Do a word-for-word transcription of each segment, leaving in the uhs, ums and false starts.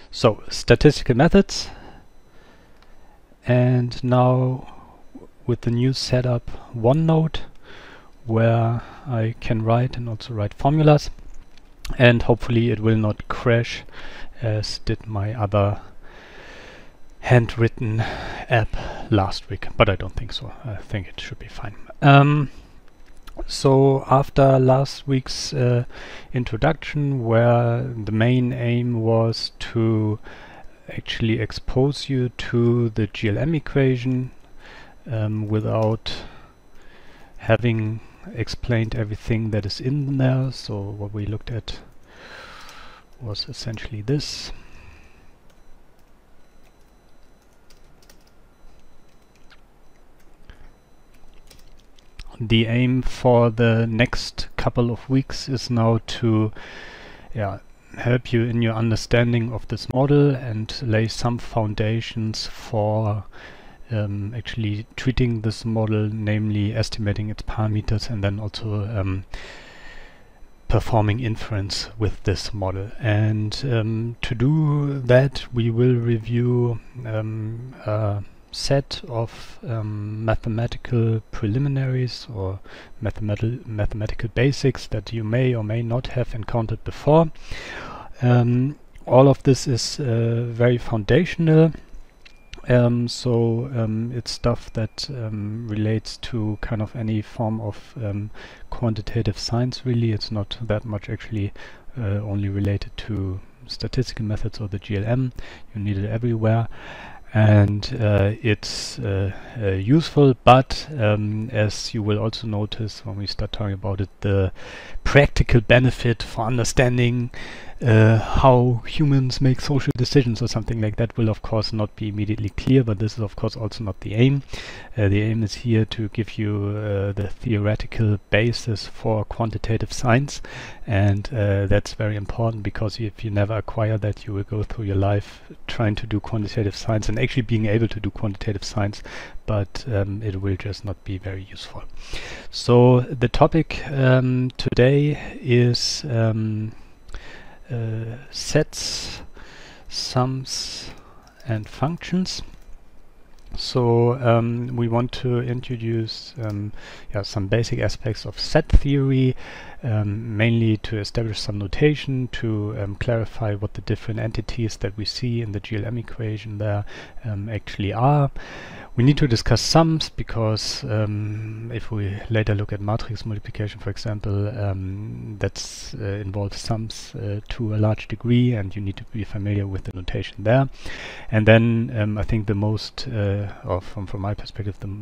So, statistical methods, and now with the new setup OneNote, where I can write and also write formulas, and hopefully it will not crash as did my other handwritten app last week, but I don't think so. I think it should be fine. Um, so after last week's uh, introduction, where the main aim was to actually expose you to the G L M equation um, without having explained everything that is in there, so what we looked at was essentially this. The aim for the next couple of weeks is now to yeah, help you in your understanding of this model and lay some foundations for um, actually treating this model, namely estimating its parameters and then also um, performing inference with this model. And um, to do that, we will review um, uh, set of um, mathematical preliminaries or mathematical mathematical basics that you may or may not have encountered before. Um, all of this is uh, very foundational, um, so um, it's stuff that um, relates to kind of any form of um, quantitative science. Really, it's not that much actually uh, only related to statistical methods or the G L M. You need it everywhere. And uh, it's uh, uh, useful, but um, as you will also notice when we start talking about it, the practical benefit for understanding uh, how humans make social decisions or something like that will of course not be immediately clear, but this is of course also not the aim. Uh, the aim is here to give you uh, the theoretical basis for quantitative science, and uh, that's very important, because if you never acquire that, you will go through your life trying to do quantitative science and actually being able to do quantitative science, but um, it will just not be very useful. So the topic um, today is um, uh, sets, sums and functions. So um, we want to introduce um, yeah, some basic aspects of set theory, um, mainly to establish some notation, to um, clarify what the different entities that we see in the G L M equation there um, actually are. We need to discuss sums, because um, if we later look at matrix multiplication, for example, um, that uh, involves sums uh, to a large degree, and you need to be familiar with the notation there. And then um, I think the most, uh, or from, from my perspective, the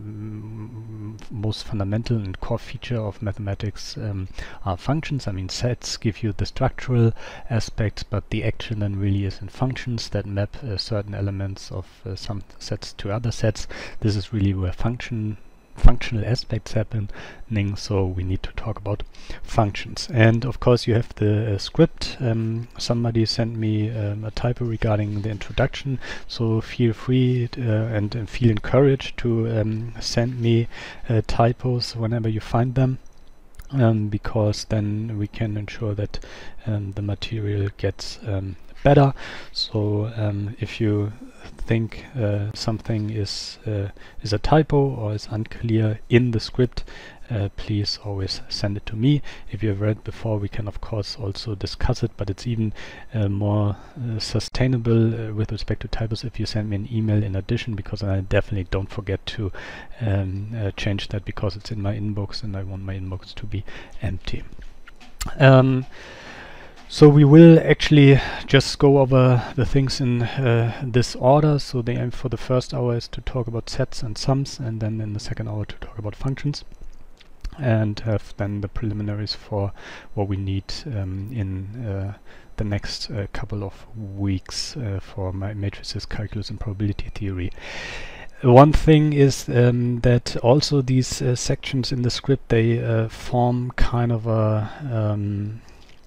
m most fundamental and core feature of mathematics um, are functions. I mean, sets give you the structural aspects, but the action then really is in functions that map uh, certain elements of uh, some sets to other sets. This is really where function functional aspects happening, so we need to talk about functions. And of course you have the uh, script. Um, somebody sent me um, a typo regarding the introduction, so feel free uh, and, and feel encouraged to um, send me uh, typos whenever you find them, um, because then we can ensure that um, the material gets um, better. So um, if you think uh, something is uh, is a typo or is unclear in the script, uh, please always send it to me. If you have read before, we can of course also discuss it, but it's even uh, more uh, sustainable uh, with respect to typos if you send me an email in addition, because I definitely don't forget to um, uh, change that, because it's in my inbox and I want my inbox to be empty. Um, So we will actually just go over the things in uh, this order. So the aim for the first hour is to talk about sets and sums, and then in the second hour to talk about functions, and have then the preliminaries for what we need um, in uh, the next uh, couple of weeks uh, for my matrices, calculus and probability theory. One thing is um, that also these uh, sections in the script, they uh, form kind of a um,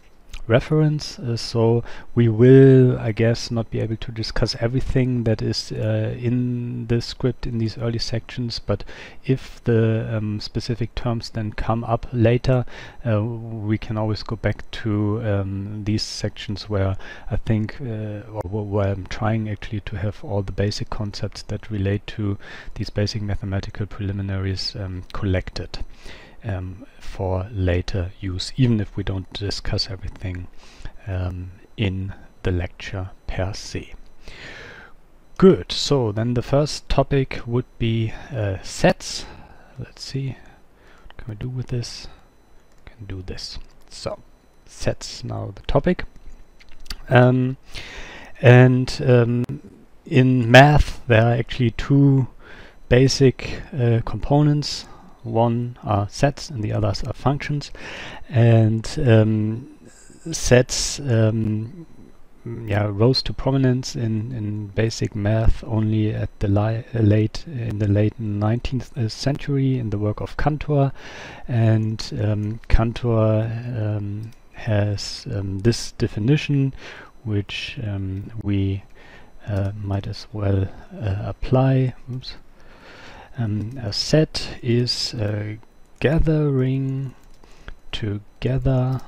reference, uh, so we will, I guess, not be able to discuss everything that is uh, in the script in these early sections, but if the um, specific terms then come up later, uh, we can always go back to um, these sections where I think, uh, or where I'm trying actually to have all the basic concepts that relate to these basic mathematical preliminaries um, collected. Um, for later use, even if we don't discuss everything um, in the lecture per se. Good, so then the first topic would be uh, sets. Let's see, what can we do with this? Can do this. So, sets now the topic. Um, and um, in math there are actually two basic uh, components. One are sets and the others are functions, and um, sets um, yeah rose to prominence in in basic math only at the li uh, late in the late nineteenth uh, century in the work of Cantor, and um, Cantor um, has um, this definition which um, we uh, might as well uh, apply. Oops. Um, a set is a gathering together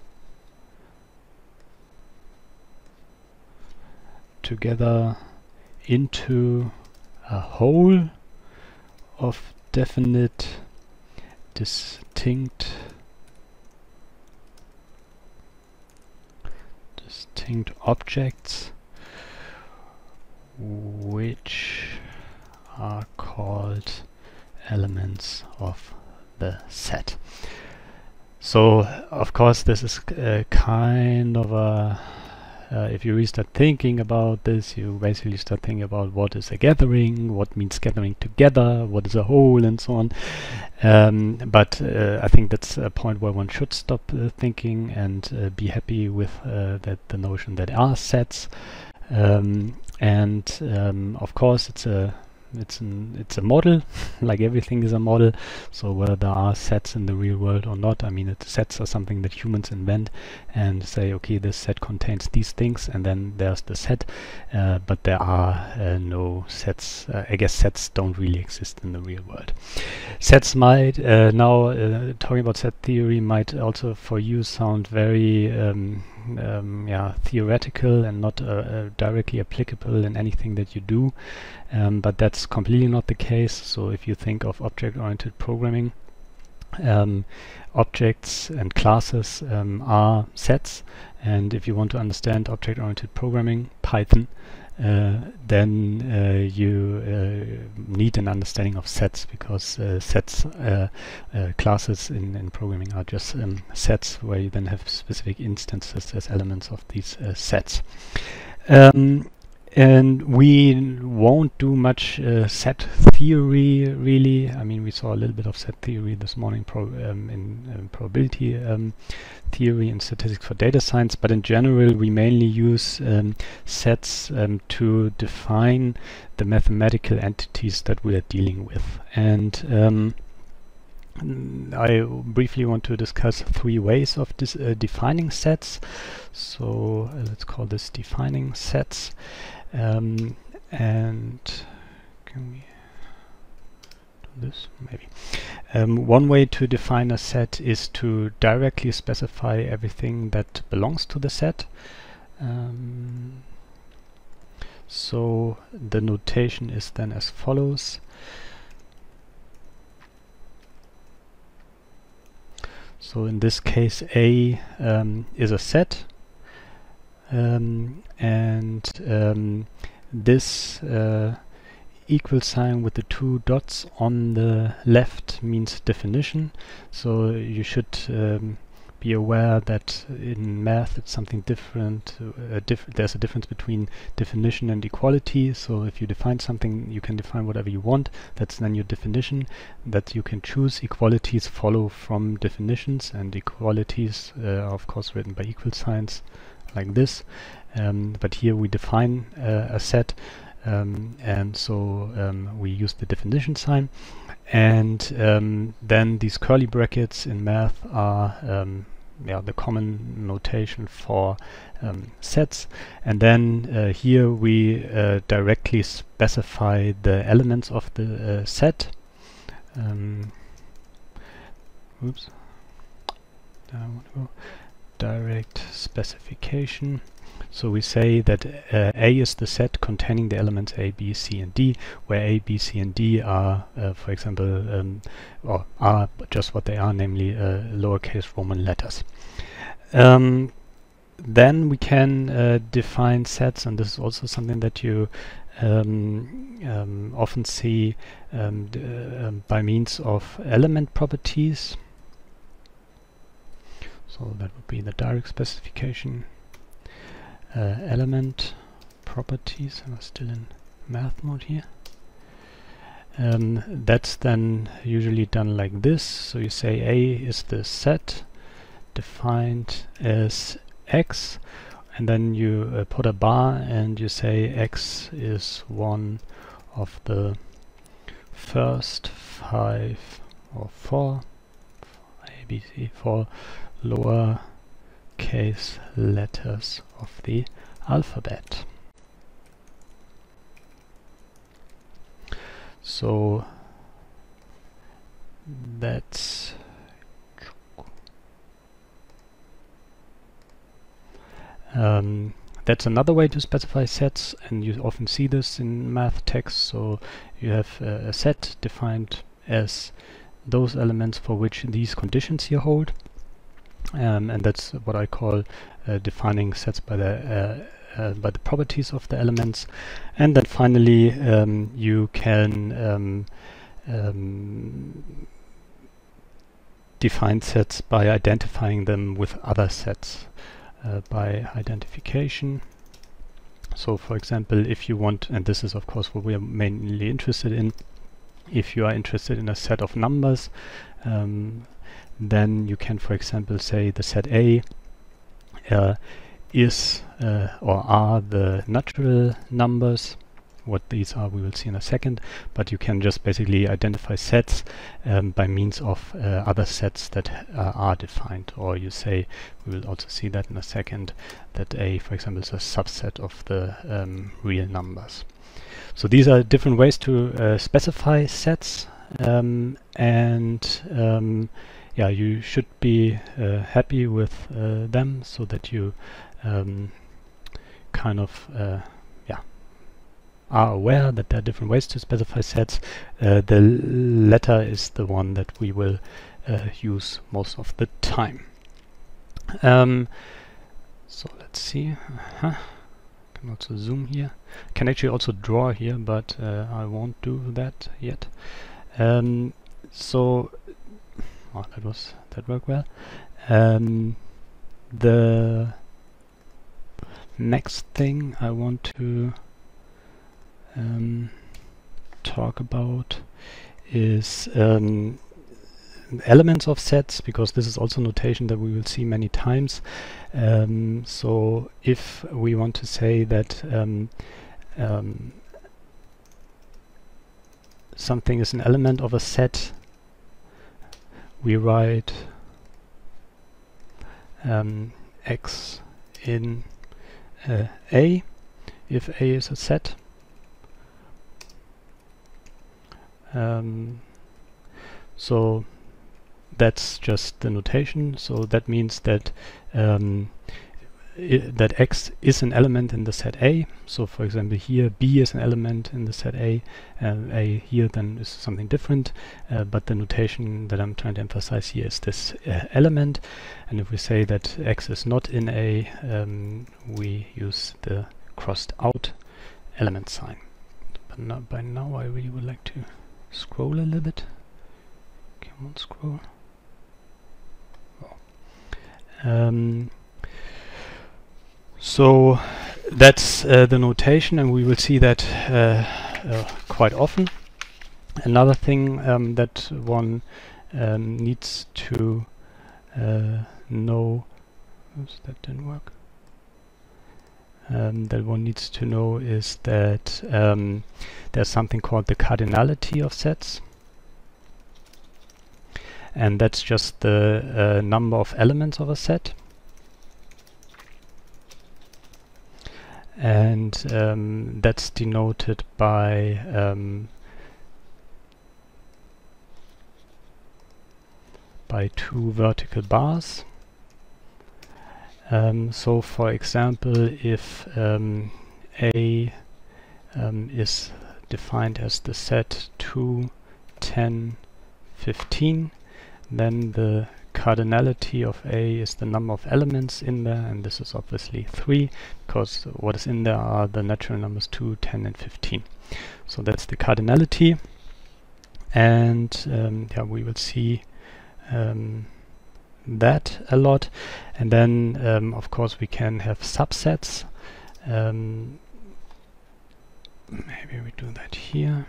together into a whole of definite, distinct, distinct objects which are called elements of the set. So of course this is uh, kind of a uh, if you really start thinking about this, you basically start thinking about what is a gathering, what means gathering together, what is a whole, and so on. Um, but uh, I think that's a point where one should stop uh, thinking and uh, be happy with uh, that the notion that are sets. Um, and um, of course it's a It's an it's a model, like everything is a model. So whether there are sets in the real world or not, I mean, it, sets are something that humans invent and say, okay, this set contains these things, and then there's the set. Uh, but there are uh, no sets. Uh, I guess sets don't really exist in the real world. Sets might uh, now uh, talking about set theory might also for you sound very um, um, yeah theoretical and not uh, uh, directly applicable in anything that you do. Um, but that's completely not the case. So if you think of object-oriented programming, um, objects and classes um, are sets, and if you want to understand object-oriented programming, Python, uh, then uh, you uh, need an understanding of sets, because uh, sets, uh, uh, classes in, in programming are just um, sets where you then have specific instances as elements of these uh, sets. Um, And we won't do much uh, set theory, really. I mean, we saw a little bit of set theory this morning pro um, in um, probability um, theory and statistics for data science, but in general we mainly use um, sets um, to define the mathematical entities that we are dealing with. And um, I briefly want to discuss three ways of dis uh, defining sets. So uh, let's call this defining sets. Um, and can we do this? Maybe. Um, one way to define a set is to directly specify everything that belongs to the set. Um, so the notation is then as follows. So in this case, A um, is a set. Um, and um, this uh, equal sign with the two dots on the left means definition. So you should um, be aware that in math it's something different. Uh, diff there's a difference between definition and equality. So if you define something, you can define whatever you want. That's then your definition that you can choose. Equalities follow from definitions, and equalities uh, are of course written by equal signs like this, um, but here we define uh, a set, um, and so um, we use the definition sign, and um, then these curly brackets in math are um, yeah, the common notation for um, sets. And then uh, here we uh, directly specify the elements of the uh, set. Um, oops, I want to go direct specification. So we say that uh, A is the set containing the elements A, B, C, and D, where A, B, C, and D are, uh, for example, um, or are just what they are, namely uh, lowercase Roman letters. Um, then we can uh, define sets, and this is also something that you um, um, often see um, d uh, um, by means of element properties. So that would be the direct specification. Uh, element properties. I'm still in math mode here. Um, that's then usually done like this. So you say A is the set defined as X, and then you uh, put a bar and you say X is one of the first five or four A, B, C, four lower case letters of the alphabet. So that's um, that's another way to specify sets, and you often see this in math texts. So you have uh, a set defined as those elements for which these conditions here hold. Um, and that's what I call uh, defining sets by the uh, uh, by the properties of the elements. And then finally, um, you can um, um, define sets by identifying them with other sets uh, by identification. So, for example, if you want, and this is of course what we are mainly interested in, if you are interested in a set of numbers, um, then you can, for example, say the set A uh, is uh, or are the natural numbers. What these are we will see in a second, but you can just basically identify sets um, by means of uh, other sets that uh, are defined. Or you say, we will also see that in a second, that A, for example, is a subset of the um, real numbers. So these are different ways to uh, specify sets, um, and um, yeah, you should be uh, happy with uh, them, so that you um, kind of uh, yeah are aware that there are different ways to specify sets. Uh, the latter is the one that we will uh, use most of the time. Um, so let's see. Uh-huh. Can also zoom here. Can actually also draw here, but uh, I won't do that yet. Um, so. Oh, that was that worked well. Um, the next thing I want to um, talk about is um, elements of sets, because this is also notation that we will see many times. Um, so if we want to say that um, um, something is an element of a set, we write um, X in uh, A, if A is a set. Um, so that's just the notation. So that means that um, I that X is an element in the set A. So for example here B is an element in the set A, and A here then is something different, uh, but the notation that I'm trying to emphasize here is this uh, element. And if we say that X is not in A, um, we use the crossed out element sign. But now, by now I really would like to scroll a little bit. Come on, scroll. Oh. Um, So that's uh, the notation, and we will see that uh, uh, quite often. Another thing um, that one um, needs to uh, know, oops, that didn't work. Um, that one needs to know is that um, there's something called the cardinality of sets. and that's just the uh, number of elements of a set. And um, that's denoted by um, by two vertical bars. Um, so for example, if um, A um, is defined as the set two, ten, fifteen, then the cardinality of A is the number of elements in there, and this is obviously three, because what is in there are the natural numbers two, ten and fifteen. So that's the cardinality, and um, yeah, we will see um, that a lot. And then um, of course we can have subsets. Um, maybe we do that here.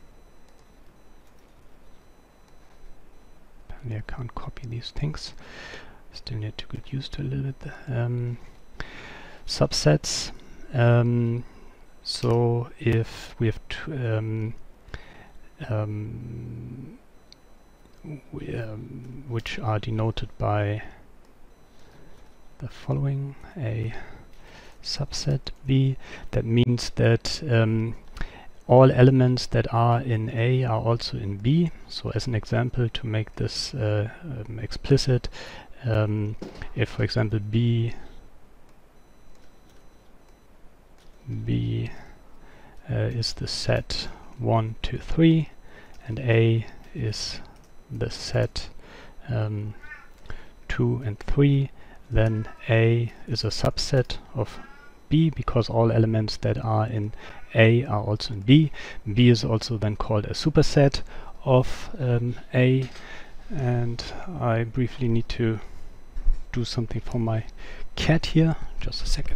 I can't copy these things. Still need to get used to a little bit. Um, subsets. Um, so if we have t um, um, we, um, which are denoted by the following: a subset B. That means that um, all elements that are in A are also in B. So as an example, to make this uh, um, explicit, um, if for example B B uh, is the set one, two, three, and A is the set um, two and three, then A is a subset of B, because all elements that are in A are also in B. B is also then called a superset of um, A, and I briefly need to do something for my cat here. Just a second.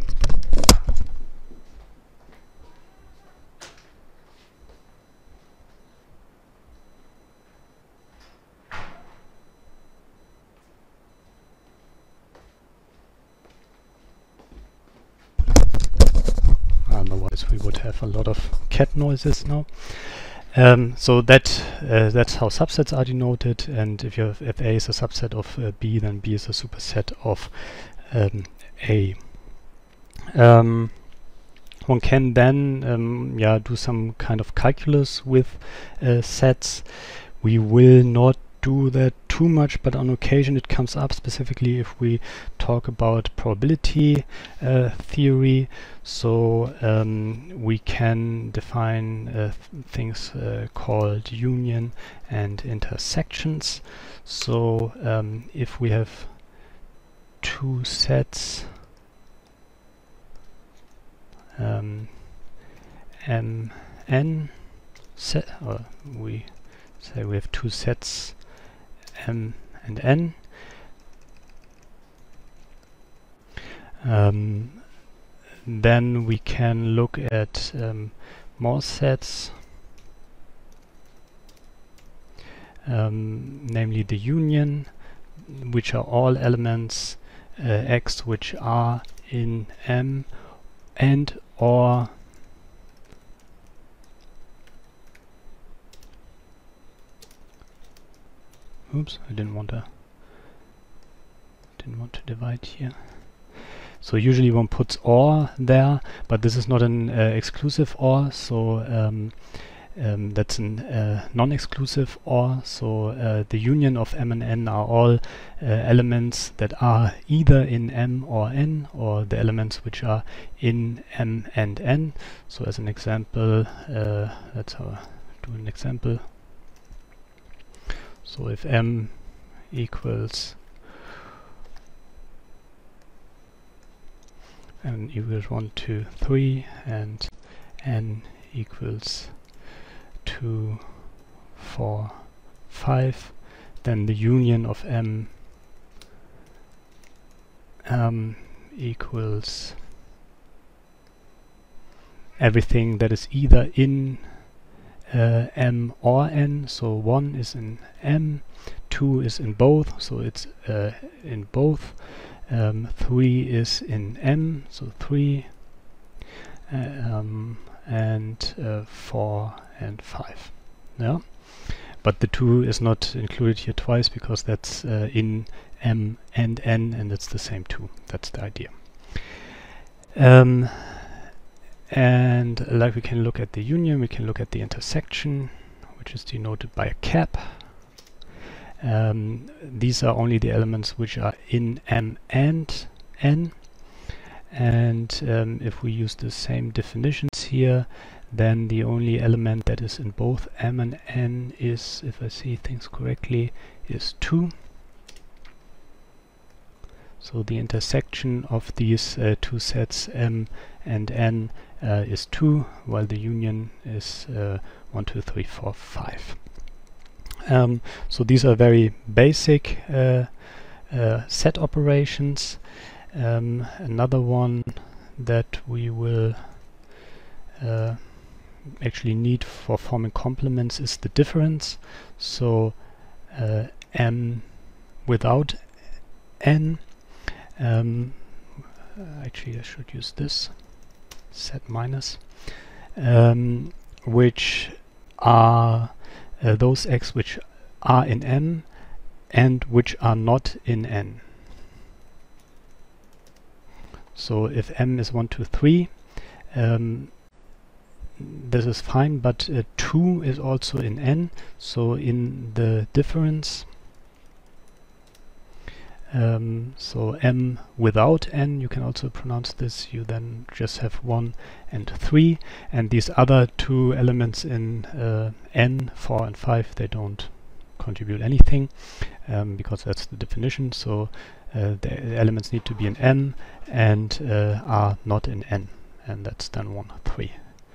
Otherwise we would have a lot of cat noises now. Um, so that uh, that's how subsets are denoted, and if you have, if A is a subset of uh, B, then B is a superset of um, A. Um, one can then um, yeah, do some kind of calculus with uh, sets. We will not do that too much, but on occasion it comes up, specifically if we talk about probability uh, theory. So um, we can define uh, th things uh, called union and intersections. So um, if we have two sets um, M N set, or we say we have two sets M and N, um, then we can look at um, more sets, um, namely the union, which are all elements uh, X which are in M and or oops, I didn't want to didn't want to divide here. So usually one puts or there, but this is not an uh, exclusive or, so um, um, that's an uh, non-exclusive or. So uh, the union of M and N are all uh, elements that are either in M or N, or the elements which are in M and N. So as an example, uh, let's uh, do an example. So if M equals N equals one, two, three, and N equals two, four, five, then the union of M um, equals everything that is either in uh, M or N. So one is in M, two is in both, so it's uh, in both. Um, three is in M, so three, uh, um, and uh, four and five. Yeah, but the two is not included here twice because that's uh, in M and N, and it's the same two. That's the idea. Um, and like we can look at the union, we can look at the intersection, which is denoted by a cap. Um, these are only the elements which are in M and N. And um, if we use the same definitions here, then the only element that is in both M and N is, if I see things correctly, is two. So the intersection of these uh, two sets M and N uh, is two, while the union is uh, one, two, three, four, five. Um, so these are very basic uh, uh, set operations. Um, another one that we will uh, actually need for forming complements is the difference. So uh, M without N. Um, actually, I should use this set minus, um, which are uh, those x which are in M and which are not in N. So if M is one, two, three, um, this is fine, but uh, two is also in N. So in the difference, um, so M without N, you can also pronounce this, you then just have one and three, and these other two elements in uh, N, four and five, they don't contribute anything, um, because that's the definition. So uh, the elements need to be in M and uh, are not in N, and that's then one, three.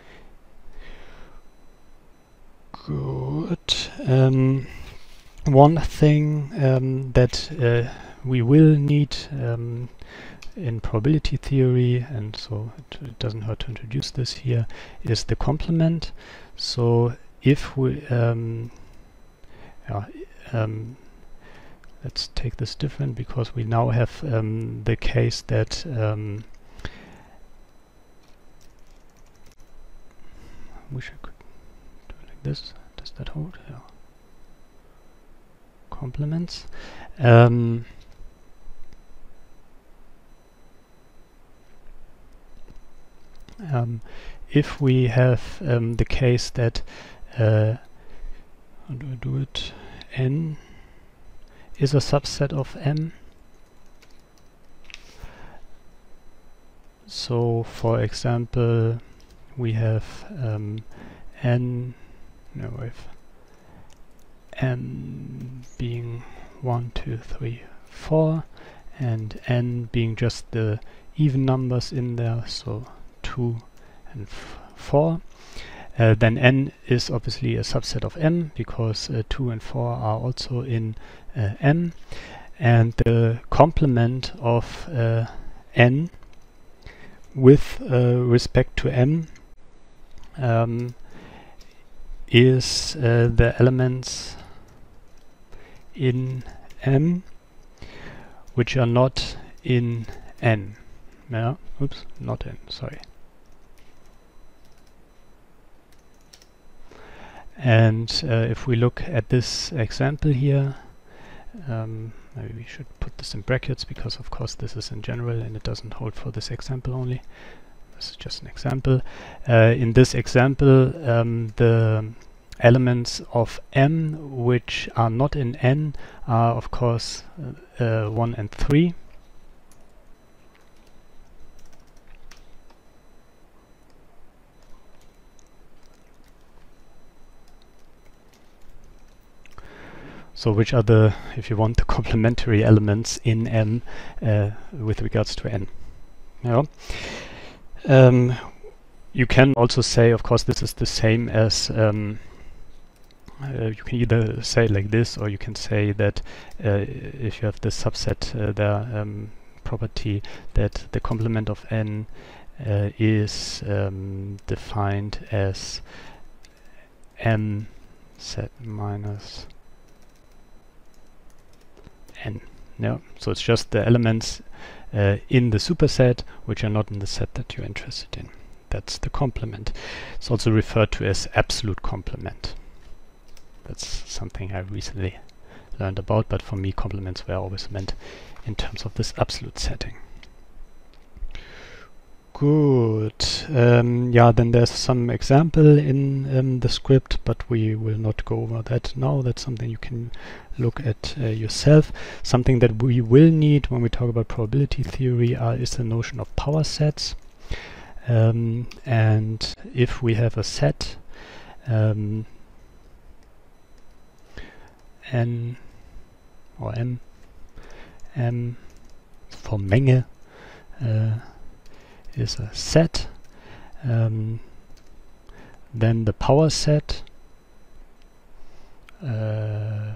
Good. Um, one thing um, that uh, we will need um, in probability theory, and so it, it doesn't hurt to introduce this here, is the complement. So if we um, yeah, um, let's take this different, because we now have um, the case that um, I wish I could do it like this. Does that hold? Yeah. Complements. Um, um, if we have um, the case that uh, how do I do it? N is a subset of M. So, for example, we have um, N, no, we have M being one, two, three, four, and N being just the even numbers in there, so two and f four. Uh, then N is obviously a subset of M, because uh, two and four are also in uh, M, and the complement of uh, N with uh, respect to M um, is uh, the elements in M which are not in N. Yeah, oops, not in, sorry. And uh, if we look at this example here, um, maybe we should put this in brackets, because of course this is in general and it doesn't hold for this example only. This is just an example. Uh, in this example, um, the elements of M which are not in N are of course uh, uh, one and three. So which are the, if you want, the complementary elements in M uh, with regards to N. Yeah. Um, you can also say, of course, this is the same as, um, uh, you can either say like this, or you can say that uh, if you have the subset uh, there um, property, that the complement of N uh, is um, defined as M set minus N. Yeah, so it's just the elements uh, in the superset which are not in the set that you're interested in. That's the complement. It's also referred to as absolute complement. That's something I recently learned about, but for me complements were always meant in terms of this absolute setting. Good. Um, yeah, then there's some example in um, the script, but we will not go over that now. That's something you can look at uh, yourself. Something that we will need when we talk about probability theory uh, is the notion of power sets. Um, and if we have a set um, n or m, m for Menge uh, is a set, um, then the power set uh,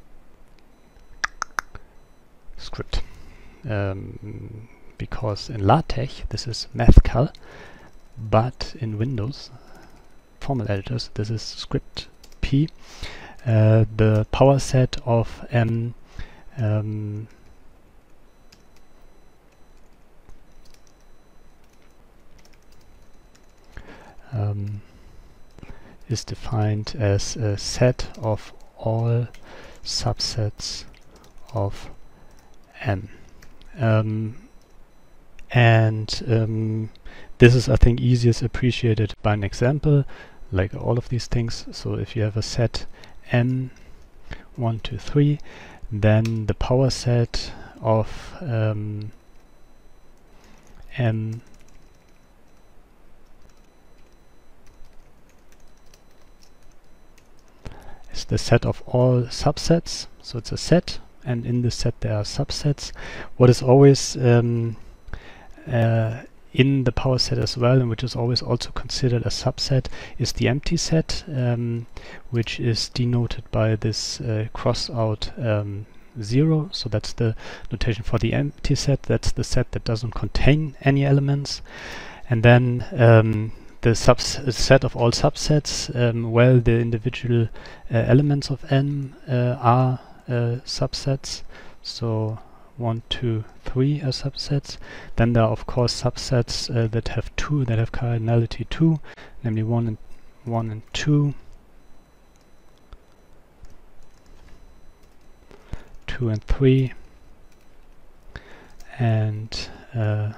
script, um, because in LaTeX this is mathcal, but in Windows formal editors this is script p. Uh, the power set of m um, Um, is defined as a set of all subsets of M. Um, and um, this is, I think, easiest appreciated by an example, like all of these things. So if you have a set M, one, two, three, then the power set of um, M is the set of all subsets. So it's a set, and in this set there are subsets. What is always um, uh, in the power set as well, and which is always also considered a subset, is the empty set, um, which is denoted by this uh, cross out um, zero. So that's the notation for the empty set. That's the set that doesn't contain any elements. And then um, the subset of all subsets, um, well, the individual uh, elements of n uh, are uh, subsets. So one, two, three are subsets. Then there are of course subsets uh, that have two, that have cardinality two, namely one and one and two, two and three, and uh,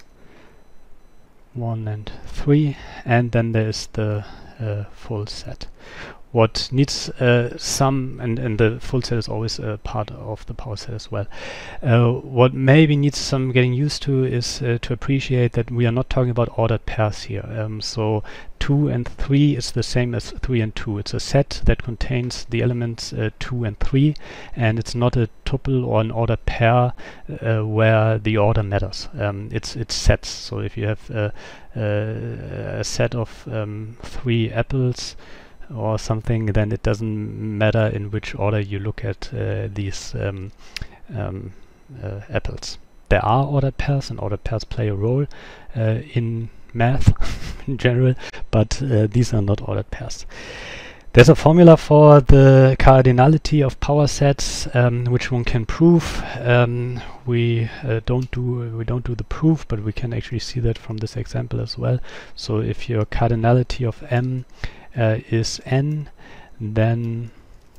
one and three, and then there is the uh, full set. What needs uh, some, and, and the full set is always a part of the power set as well. Uh, what maybe needs some getting used to is uh, to appreciate that we are not talking about ordered pairs here. Um, so two and three is the same as three and two. It's a set that contains the elements uh, two and three, and it's not a tuple or an ordered pair uh, where the order matters. Um, it's it's sets. So if you have uh, uh, a set of um, three apples or something, then it doesn't matter in which order you look at uh, these um, um, uh, apples. There are ordered pairs, and ordered pairs play a role uh, in math in general, but uh, these are not ordered pairs. There's a formula for the cardinality of power sets, um, which one can prove. Um, we uh, don't do we don't do the proof, but we can actually see that from this example as well. So if your cardinality of M Uh, is n, then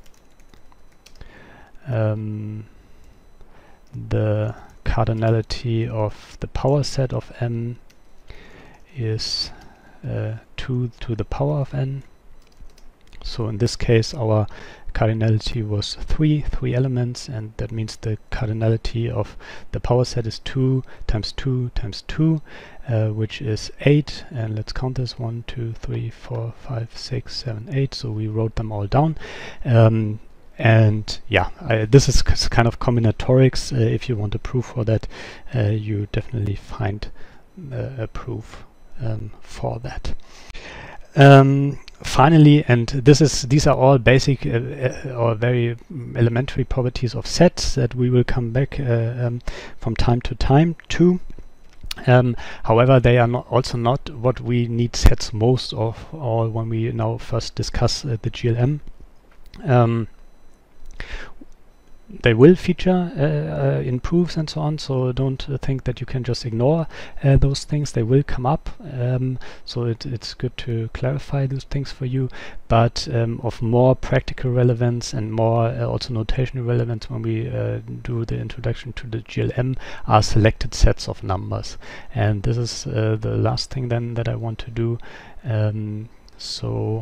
um, the cardinality of the power set of M is uh, two to the power of n. So in this case our cardinality was three, three elements, and that means the cardinality of the power set is two times two times two, uh, which is eight. And let's count this: one, two, three, four, five, six, seven, eight. So we wrote them all down. Um, and yeah, I, this is kind of combinatorics. Uh, if you want a proof for that, uh, you definitely find uh, a proof um, for that. Um, Finally, and this is these are all basic uh, uh, or very elementary properties of sets that we will come back uh, um, from time to time to. Um, however, they are not also not what we need sets most of all when we now first discuss uh, the G L M. Um, they will feature uh, uh, in proofs and so on, so don't uh, think that you can just ignore uh, those things. They will come up, um, so it, it's good to clarify those things for you, but um, of more practical relevance and more uh, also notational relevance when we uh, do the introduction to the G L M are selected sets of numbers. And this is uh, the last thing then that I want to do. Um, so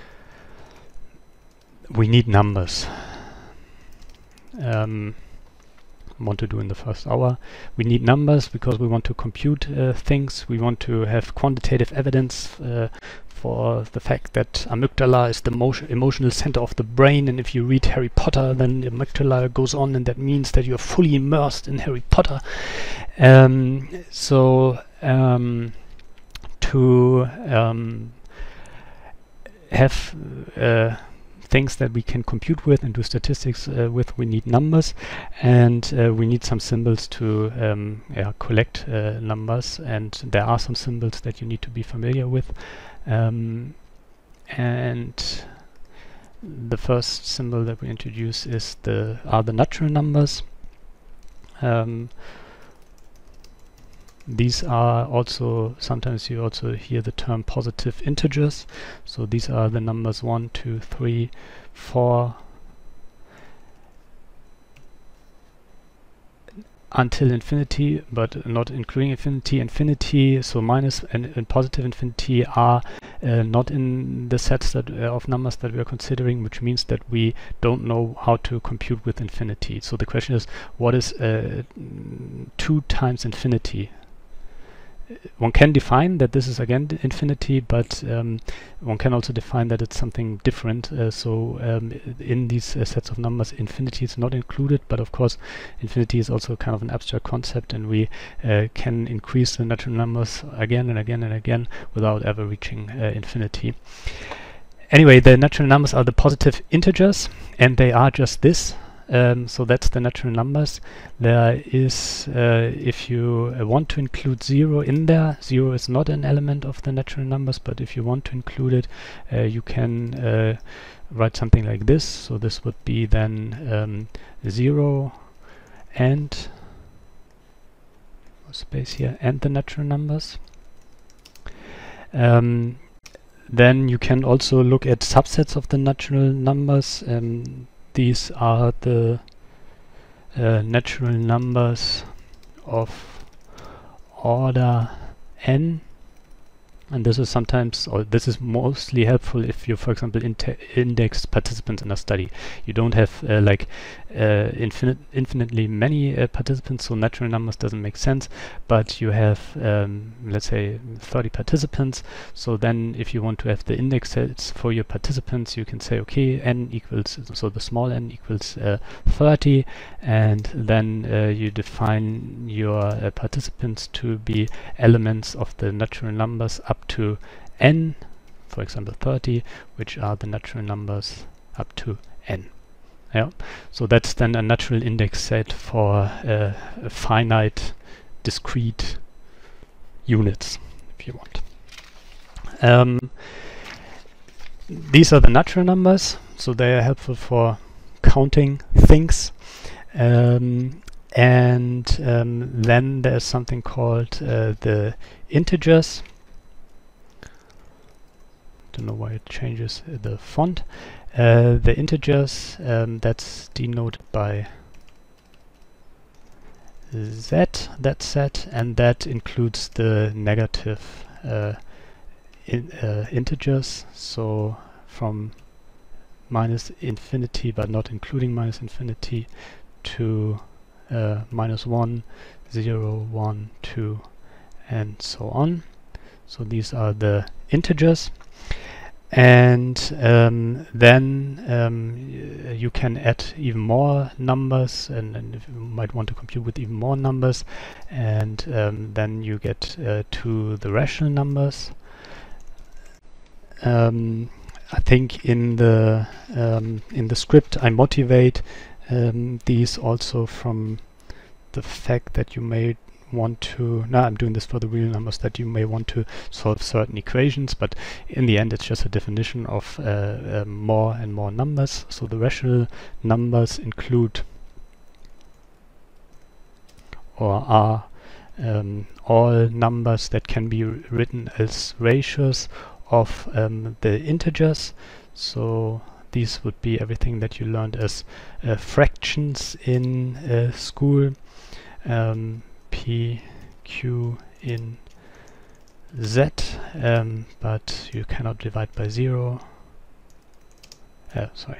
we need numbers. Um, want to do in the first hour. We need numbers because we want to compute uh, things. We want to have quantitative evidence uh, for the fact that amygdala is the emotional center of the brain, and if you read Harry Potter, then the amygdala goes on, and that means that you're fully immersed in Harry Potter. Um, so um, to um, have uh, things that we can compute with and do statistics uh, with, we need numbers, and uh, we need some symbols to um, yeah, collect uh, numbers, and there are some symbols that you need to be familiar with. Um, and the first symbol that we introduce is the are the natural numbers. Um, These are also, sometimes you also hear the term positive integers. So these are the numbers one, two, three, four, until infinity, but not including infinity. Infinity, so minus and, and positive infinity are uh, not in the sets that uh, of numbers that we are considering, which means that we don't know how to compute with infinity. So the question is, what is uh, two times infinity? One can define that this is again infinity, but um, one can also define that it's something different. Uh, so um, in these uh, sets of numbers, infinity is not included, but of course infinity is also kind of an abstract concept, and we uh, can increase the natural numbers again and again and again without ever reaching uh, infinity. Anyway, the natural numbers are the positive integers, and they are just this. Um, so that's the natural numbers. There is, uh, if you uh, want to include zero in there, zero is not an element of the natural numbers, but if you want to include it, uh, you can uh, write something like this. So this would be then um, zero and space here and the natural numbers. Um, then you can also look at subsets of the natural numbers. Um, These are the uh, natural numbers of order n, and this is sometimes, or this is mostly helpful if you, for example, index participants in a study. You don't have uh, like uh, infinite, infinitely many uh, participants, so natural numbers doesn't make sense, but you have, um, let's say, thirty participants. So then if you want to have the index sets for your participants, you can say, okay, n equals, so the small n equals uh, thirty, and then uh, you define your uh, participants to be elements of the natural numbers up to n, for example thirty, which are the natural numbers up to n. Yeah, so that's then a natural index set for uh, a finite discrete units, if you want. Um, these are the natural numbers, so they are helpful for counting things. Um, and um, then there's something called uh, the integers. Don't know why it changes uh, the font. Uh, the integers, um, that's denoted by Z, that set, and that includes the negative uh, in, uh, integers, so from minus infinity, but not including minus infinity, to uh, minus one, zero, one, two, and so on. So these are the integers. And um, then um, y you can add even more numbers, and, and if you might want to compute with even more numbers, and um, then you get uh, to the rational numbers. Um, I think in the um, in the script I motivate um, these also from the fact that you may want to, now I'm doing this for the real numbers, that you may want to solve certain equations, but in the end it's just a definition of uh, uh, more and more numbers. So the rational numbers include or are um, all numbers that can be written as ratios of um, the integers. So these would be everything that you learned as uh, fractions in uh, school. Um, P, Q in Z, um, but you cannot divide by zero. Uh, sorry.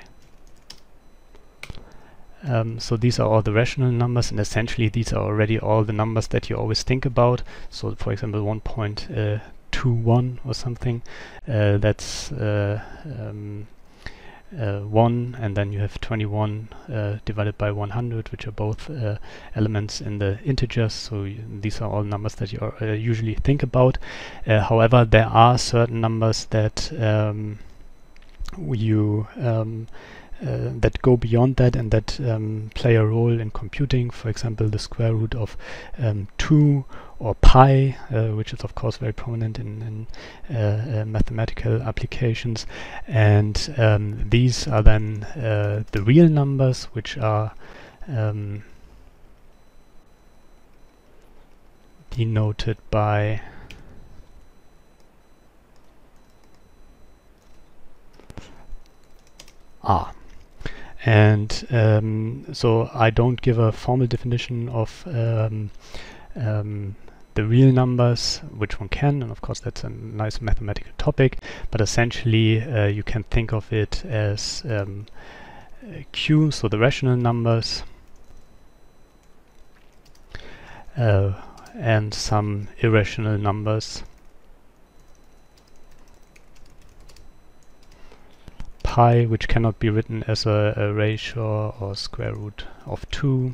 Um, so these are all the rational numbers, and essentially these are already all the numbers that you always think about. So for example, one point two one or something, uh, that's uh, um, uh, one, and then you have twenty-one uh, divided by one hundred, which are both uh, elements in the integers. So y these are all numbers that you are, uh, usually think about. Uh, however, there are certain numbers that um, you um, Uh, that go beyond that and that um, play a role in computing. For example, the square root of um, two, or pi, uh, which is of course very prominent in, in uh, uh, mathematical applications. And um, these are then uh, the real numbers, which are um, denoted by R. And um, so I don't give a formal definition of um, um, the real numbers, which one can, and of course that's a nice mathematical topic, but essentially uh, you can think of it as um, Q, so the rational numbers, uh, and some irrational numbers, pi, which cannot be written as a, a ratio or square root of two,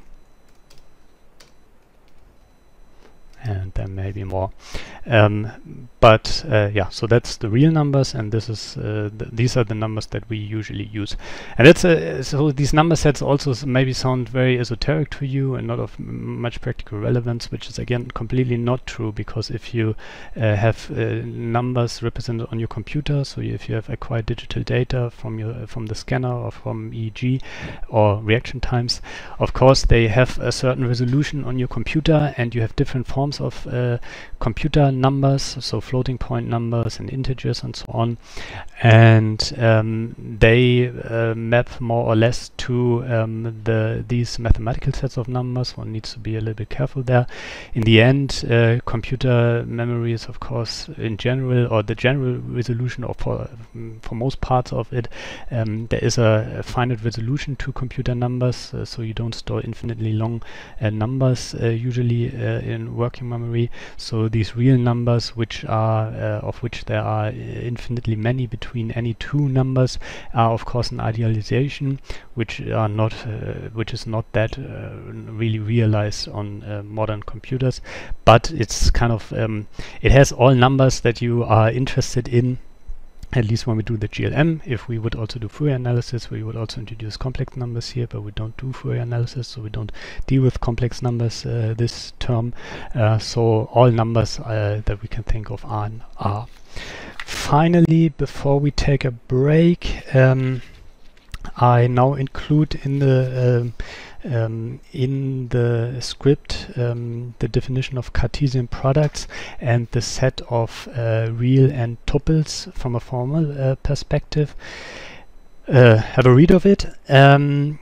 and then maybe more. Um, but uh, yeah, so that's the real numbers, and this is uh, th these are the numbers that we usually use. And that's uh, so these number sets also s maybe sound very esoteric to you and not of m much practical relevance, which is again completely not true, because if you uh, have uh, numbers represented on your computer, so if you have acquired digital data from your uh, from the scanner or from E E G or reaction times, of course they have a certain resolution on your computer, and you have different forms of uh, computer numbers, so floating point numbers and integers and so on, and um, they uh, map more or less to um, the these mathematical sets of numbers. One needs to be a little bit careful there. In the end, uh, computer memory is of course in general, or the general resolution, or for um, for most parts of it, um, there is a, a finite resolution to computer numbers, uh, so you don't store infinitely long uh, numbers uh, usually uh, in working memory. So these real numbers, which are uh, of which there are infinitely many between any two numbers, are of course an idealization, which are not uh, which is not that uh, really realized on uh, modern computers, but it's kind of um, it has all numbers that you are interested in. At least when we do the G L M. If we would also do Fourier analysis, we would also introduce complex numbers here, but we don't do Fourier analysis, so we don't deal with complex numbers uh, this term. Uh, so all numbers uh, that we can think of are in R. Finally, before we take a break, um, I now include in the um, Um, in the script um, the definition of Cartesian products and the set of uh, real and tuples from a formal uh, perspective. Uh, have a read of it. Um,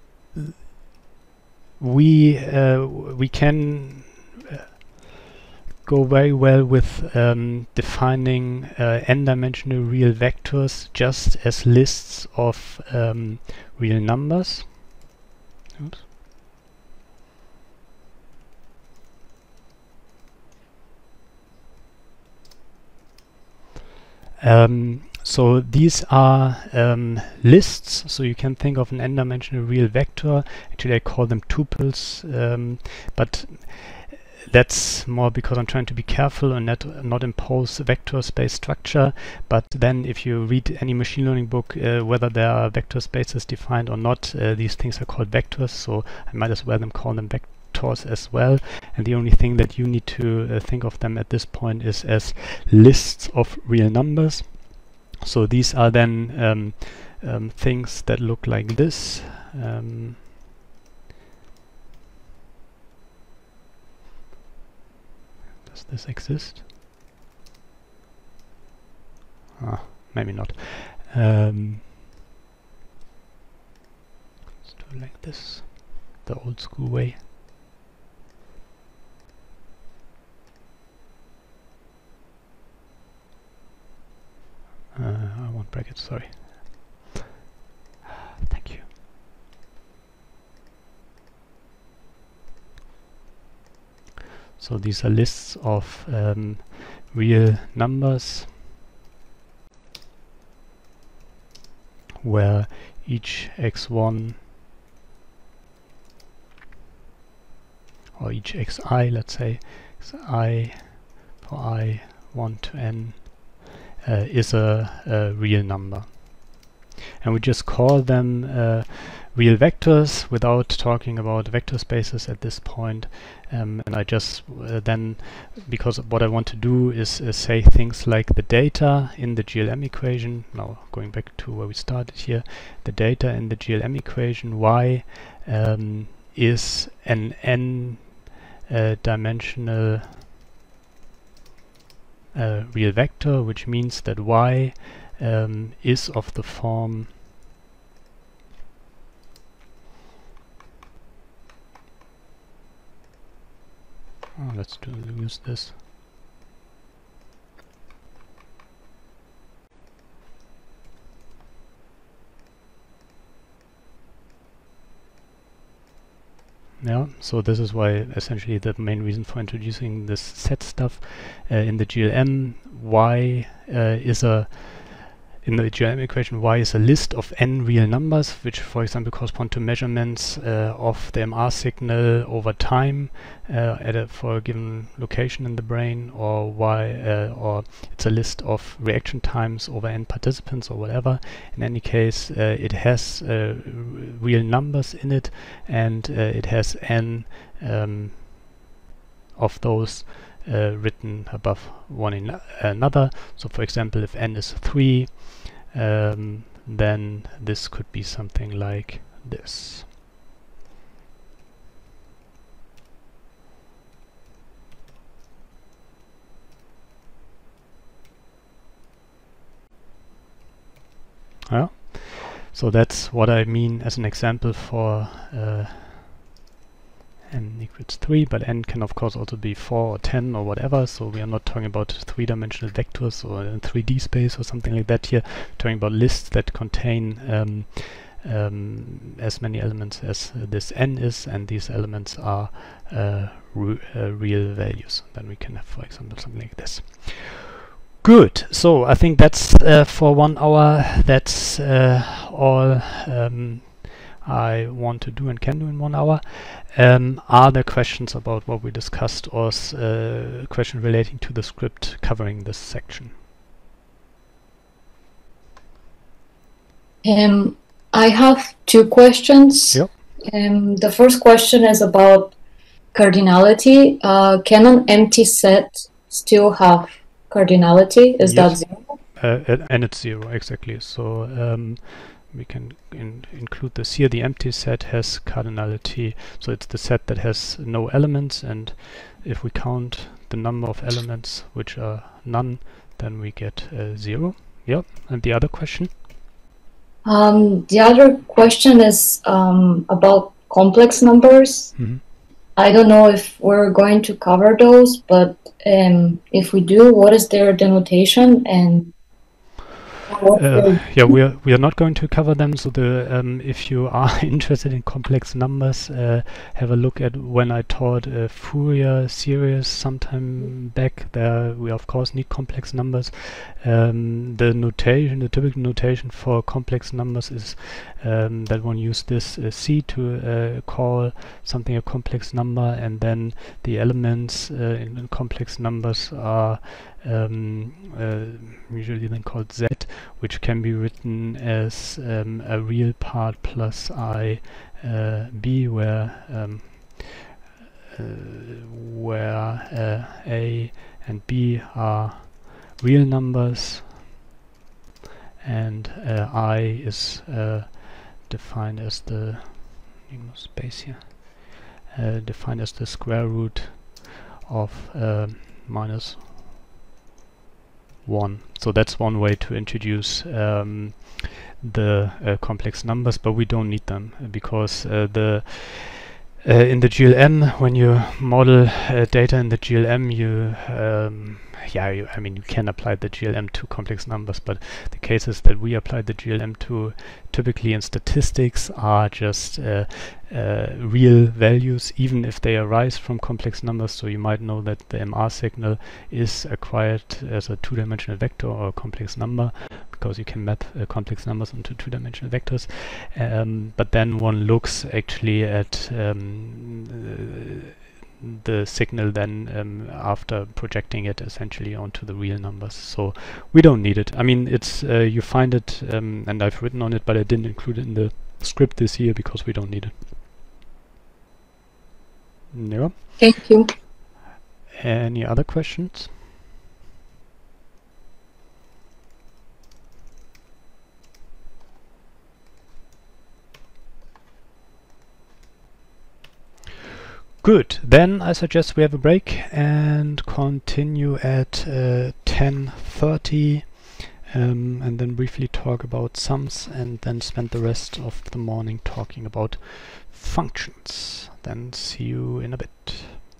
we uh, we can uh, go very well with um, defining uh, n-dimensional real vectors just as lists of um, real numbers. Oops. Um, so these are um, lists, so you can think of an n-dimensional real vector. Actually I call them tuples, um, but that's more because I'm trying to be careful and not, not impose vector space structure. But then if you read any machine learning book, uh, whether there are vector spaces defined or not, uh, these things are called vectors, so I might as well them call them vectors as well. And the only thing that you need to uh, think of them at this point is as lists of real numbers. So these are then um, um, things that look like this. Um, Does this exist? Ah, maybe not. Um, let's do it like this, the old school way. Uh, I want brackets, sorry. Thank you. So these are lists of um, real numbers where each x one or each xi, let's say, xi for I one to n uh, is a, a real number. And we just call them uh, real vectors without talking about vector spaces at this point. Um, and I just uh, then, because what I want to do is uh, say things like the data in the G L M equation, now going back to where we started here, the data in the G L M equation y um, is an n uh, dimensional uh, real vector, which means that y um, is of the form Oh, let's do use this. Yeah, so this is why essentially the main reason for introducing this set stuff uh, in the G L M. Y uh, is a in the G L M equation, y is a list of n real numbers, which, for example, correspond to measurements uh, of the M R signal over time uh, at a, for a given location in the brain, or y, uh, or it's a list of reaction times over n participants, or whatever. In any case, uh, it has uh, real numbers in it, and uh, it has n um, of those uh, written above one in another. So, for example, if n is three, um, then this could be something like this. Yeah. So that's what I mean as an example for uh, n equals three, but n can of course also be four or ten or whatever, so we are not talking about three-dimensional vectors or a three D space or something like that here. We're talking about lists that contain um, um, as many elements as uh, this n is, and these elements are uh, re uh, real values. Then we can have, for example, something like this. Good, so I think that's uh, for one hour. That's uh, all um, I want to do and can do in one hour. Um, are there questions about what we discussed, or uh, questions relating to the script covering this section? Um, I have two questions. Yep. Um, the first question is about cardinality. Uh, can an empty set still have cardinality? Is Yes. that zero? Uh, and it's zero, exactly. So um, we can in include this here. The empty set has cardinality, so it's the set that has no elements, and if we count the number of elements which are none, then we get uh, zero. Yep. And the other question? Um, the other question is um, about complex numbers. Mm-hmm. I don't know if we're going to cover those, but um, if we do, what is their denotation and Uh, yeah, we are we are not going to cover them. So the um, if you are interested in complex numbers, uh, have a look at when I taught a Fourier series sometime back. There we of course need complex numbers. Um, the notation, the typical notation for complex numbers is um, that one use this uh, C to uh, call something a complex number, and then the elements uh, in, in complex numbers are Um, uh, usually then called Z, which can be written as um, a real part plus I uh, B, where um, uh, where uh, A and B are real numbers, and uh, I is uh, defined as the space here, uh, defined as the square root of um, minus one. So that's one way to introduce um, the uh, complex numbers, but we don't need them because uh, the uh, in the G L M, when you model uh, data in the G L M, you um, yeah, you, I mean you can apply the G L M to complex numbers, but the cases that we apply the G L M to typically in statistics are just uh, uh, real values, even if they arise from complex numbers. So you might know that the M R signal is acquired as a two-dimensional vector or a complex number, because you can map uh, complex numbers onto two-dimensional vectors. Um, but then one looks actually at um, uh, the signal then um, after projecting it essentially onto the real numbers. So we don't need it. I mean, it's uh, you find it, um, and I've written on it, but I didn't include it in the script this year because we don't need it. Yeah. Thank you. Any other questions? Good, then I suggest we have a break and continue at uh, ten thirty um, and then briefly talk about sums and then spend the rest of the morning talking about functions. Then see you in a bit.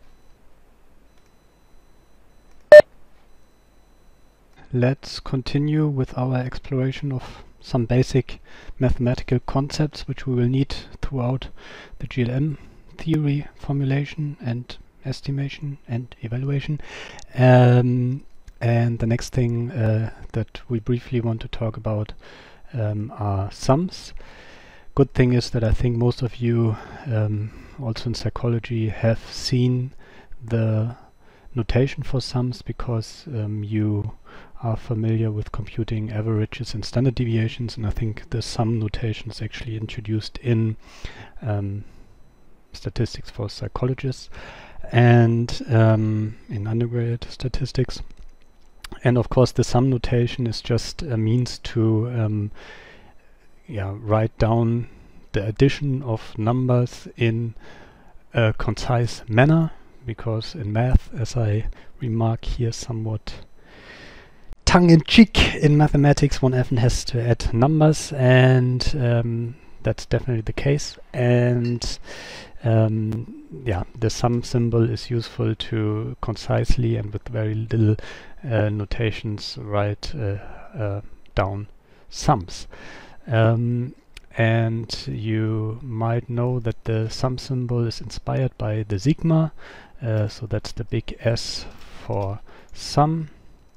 Let's continue with our exploration of some basic mathematical concepts which we will need throughout the G L M theory, formulation and estimation and evaluation. Um, and the next thing uh, that we briefly want to talk about um, are sums. Good thing is that I think most of you um, also in psychology have seen the notation for sums, because um, you are familiar with computing averages and standard deviations, and I think the sum notation is actually introduced in um, statistics for psychologists and um, in undergraduate statistics. And of course the sum notation is just a means to um, yeah, write down the addition of numbers in a concise manner, because in math, as I remark here somewhat tongue-in-cheek, in mathematics one often has to add numbers, and um, that's definitely the case. And um, yeah, the sum symbol is useful to concisely and with very little uh, notations write uh, uh, down sums. Um, and you might know that the sum symbol is inspired by the sigma, uh, so that's the big S for sum.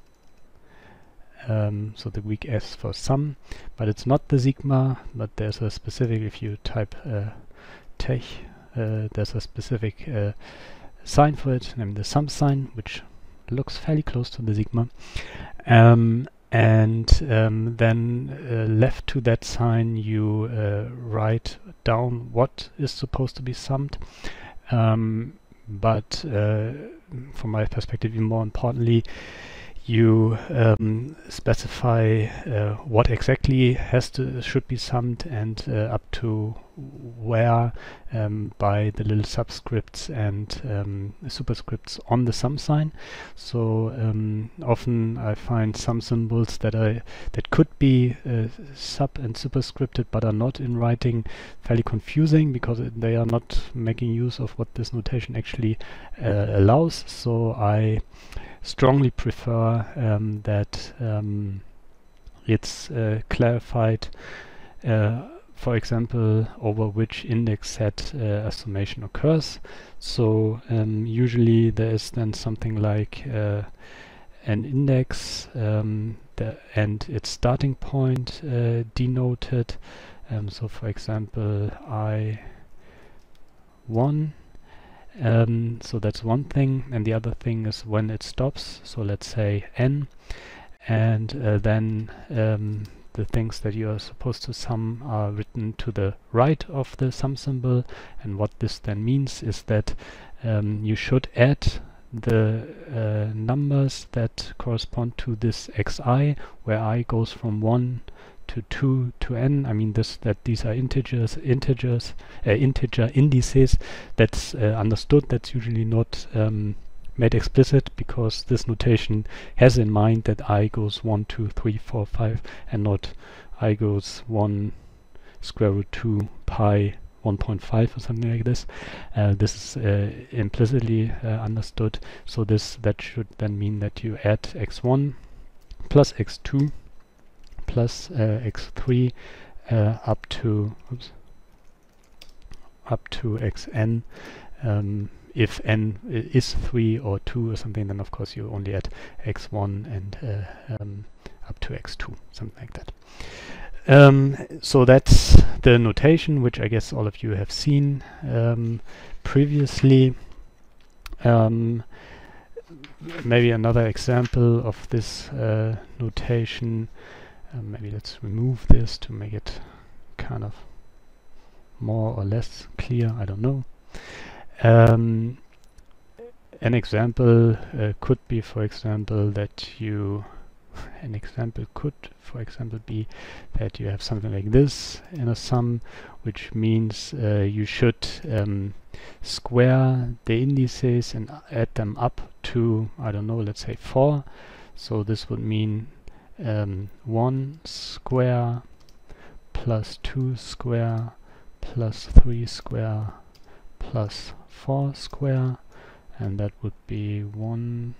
Um, so the weak S for sum, but it's not the sigma, but there's a specific, if you type uh, tech, uh, there's a specific uh, sign for it, named the sum sign, which looks fairly close to the sigma. Um, and um, then uh, left to that sign you uh, write down what is supposed to be summed. Um, but uh, from my perspective, even more importantly, you um, specify uh, what exactly has to should be summed, and uh, up to where um, by the little subscripts and um, superscripts on the sum sign. So um, often I find some symbols that I that could be uh, sub and superscripted but are not in writing fairly confusing, because it, they are not making use of what this notation actually uh, allows. So I strongly prefer um, that um, it's uh, clarified, uh, for example, over which index set uh, a summation occurs. So um, usually there is then something like uh, an index um, the and its starting point uh, denoted. Um, so for example, I one. Um, so that's one thing, and the other thing is when it stops. So let's say n, and uh, then um, the things that you are supposed to sum are written to the right of the sum symbol. And what this then means is that um, you should add the uh, numbers that correspond to this xi, where I goes from one to two to n. I mean this that these are integers, integers, uh, integer indices. That's uh, understood. That's usually not um, made explicit because this notation has in mind that I goes one, two, three, four, five, and not I goes one square root two pi one point five or something like this. Uh, this is uh, implicitly uh, understood. So this that should then mean that you add x one plus x two plus uh, x three uh, up to oops, up to xn. Um, if n is three or two or something, then of course you only add x one and uh, um, up to x two, something like that. Um, so that's the notation, which I guess all of you have seen um, previously. Um, maybe another example of this uh, notation. Um, maybe let's remove this to make it kind of more or less clear. I don't know. Um, an example uh, could be, for example, that you an example could, for example, be that you have something like this in a sum, which means uh, you should um, square the indices and add them up to, I don't know, let's say four. So this would mean um, one square plus two square plus three square plus four square, and that would be one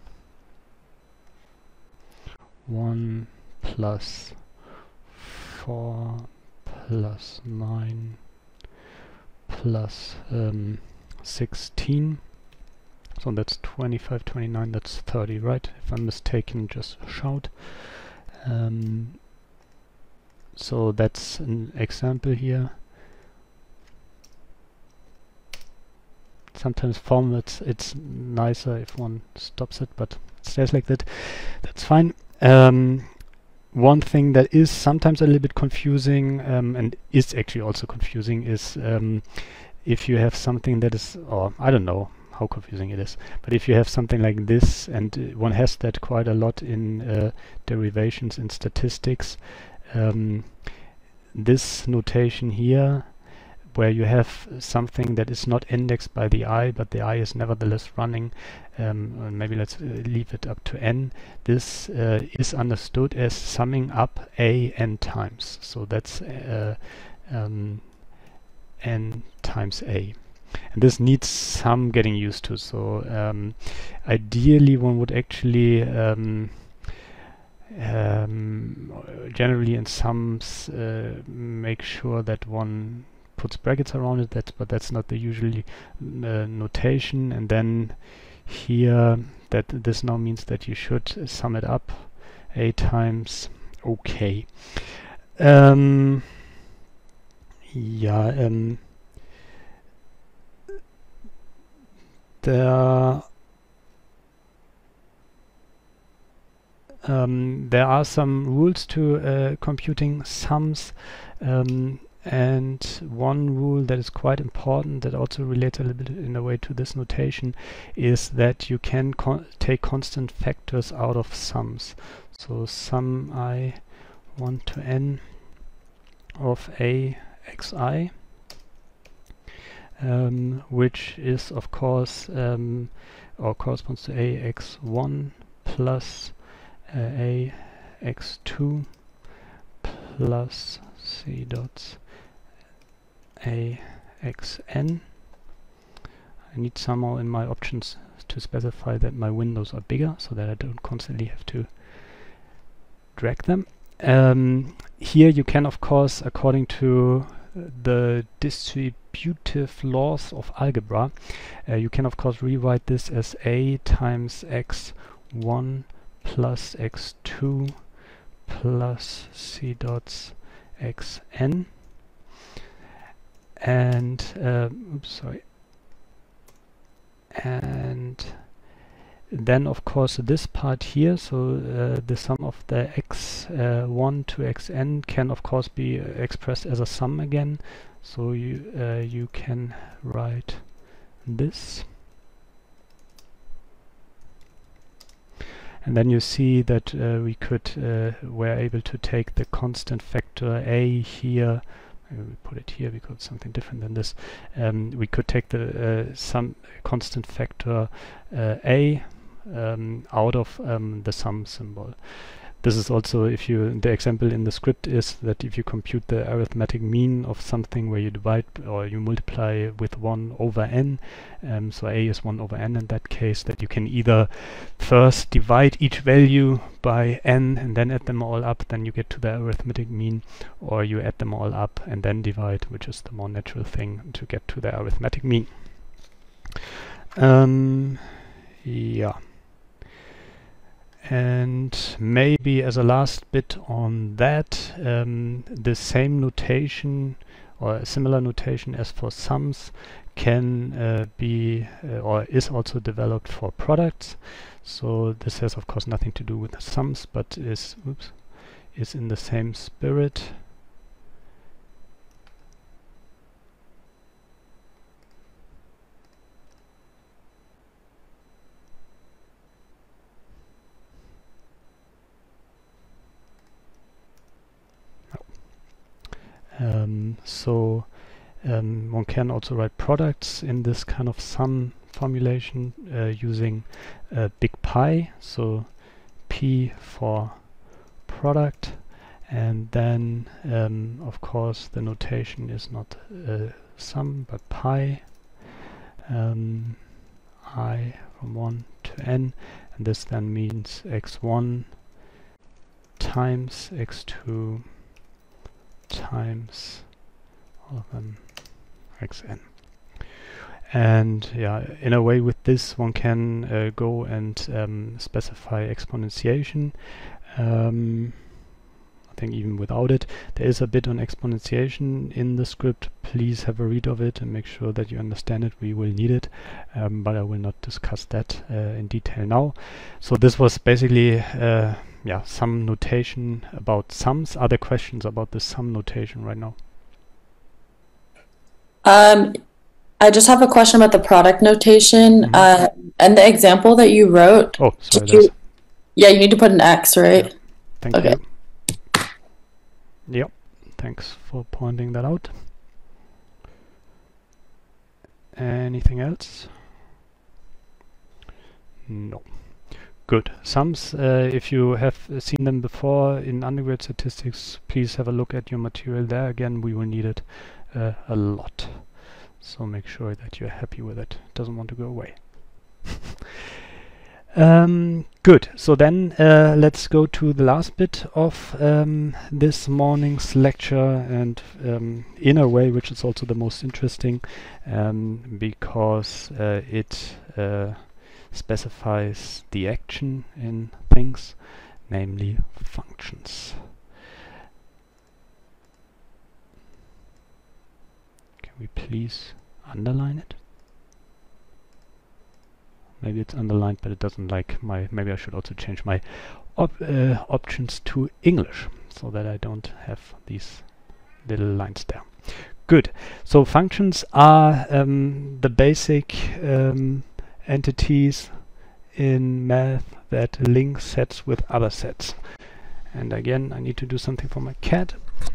one plus four plus nine plus um, sixteen. So that's twenty-five, twenty-nine, that's thirty, right? If I'm mistaken, just shout. Um, so that's an example here. Sometimes formats, it's nicer if one stops it, but it stays like that. That's fine. Um, one thing that is sometimes a little bit confusing, um, and is actually also confusing, is um, if you have something that is, or I don't know how confusing it is, but if you have something like this, and uh, one has that quite a lot in uh, derivations in statistics, um, this notation here, where you have something that is not indexed by the I, but the I is nevertheless running, um, maybe let's uh, leave it up to n. This uh, is understood as summing up a n times. So that's uh, um, n times a. And this needs some getting used to. So um, ideally one would actually um, um, generally in sums uh, make sure that one puts brackets around it, that's, but that's not the usually uh, notation. And then here, that this now means that you should sum it up a times. Okay. Um, yeah. Um, there. Um, there are some rules to uh, computing sums. Um, And one rule that is quite important, that also relates a little bit in a way to this notation, is that you can con take constant factors out of sums. So sum I one to n of a xi, um, which is of course um, or corresponds to a x one plus uh, a x two plus c dots a xn. I need somehow in my options to specify that my windows are bigger so that I don't constantly have to drag them. Um, here you can of course, according to the distributive laws of algebra, uh, you can of course rewrite this as a times x one plus x two plus c dots xn. And uh, oops, sorry. And then of course this part here, so uh, the sum of the x one to xn can of course be uh, expressed as a sum again. So you uh, you can write this, and then you see that uh, we could uh, we're able to take the constant factor a here we put it here because it's something different than this. Um, we could take the uh, sum constant factor uh, a um, out of um, the sum symbol. This is also, if you, the example in the script is that if you compute the arithmetic mean of something where you divide or you multiply with one over n, um, so a is one over n in that case, that you can either first divide each value by n and then add them all up, then you get to the arithmetic mean, or you add them all up and then divide, which is the more natural thing to get to the arithmetic mean. Um, yeah. And maybe as a last bit on that, um, the same notation or a similar notation as for sums can uh, be uh, or is also developed for products. So this has of course nothing to do with the sums, but is oops, is in the same spirit. Um, so um, one can also write products in this kind of sum formulation uh, using uh, big pi, so p for product, and then um, of course the notation is not uh, sum but pi, um, I from one to n, and this then means x one times x two times all of them xn. And yeah, in a way with this one can uh, go and um, specify exponentiation. Um, I think even without it, there is a bit on exponentiation in the script. Please have a read of it and make sure that you understand it. We will need it, um, but I will not discuss that uh, in detail now. So this was basically uh, yeah, some notation about sums. Are there questions about the sum notation right now? Um, I just have a question about the product notation. Mm-hmm. uh, and the example that you wrote. Oh, sorry. You, yeah, you need to put an X, right? Yeah. Thank okay. you. Yep. Thanks for pointing that out. Anything else? No. Good. Sums, uh, if you have uh, seen them before in undergrad statistics, please have a look at your material there. Again, we will need it uh, a lot. So make sure that you're happy with it. It doesn't want to go away. um, good. So then uh, let's go to the last bit of um, this morning's lecture, and um, in a way which is also the most interesting, um, because uh, it uh, specifies the action in things, namely functions. Can we please underline it? Maybe it's underlined, but it doesn't like my... Maybe I should also change my op uh, options to English, so that I don't have these little lines there. Good. So functions are um, the basic um, entities in math that link sets with other sets. And again, I need to do something for my cat.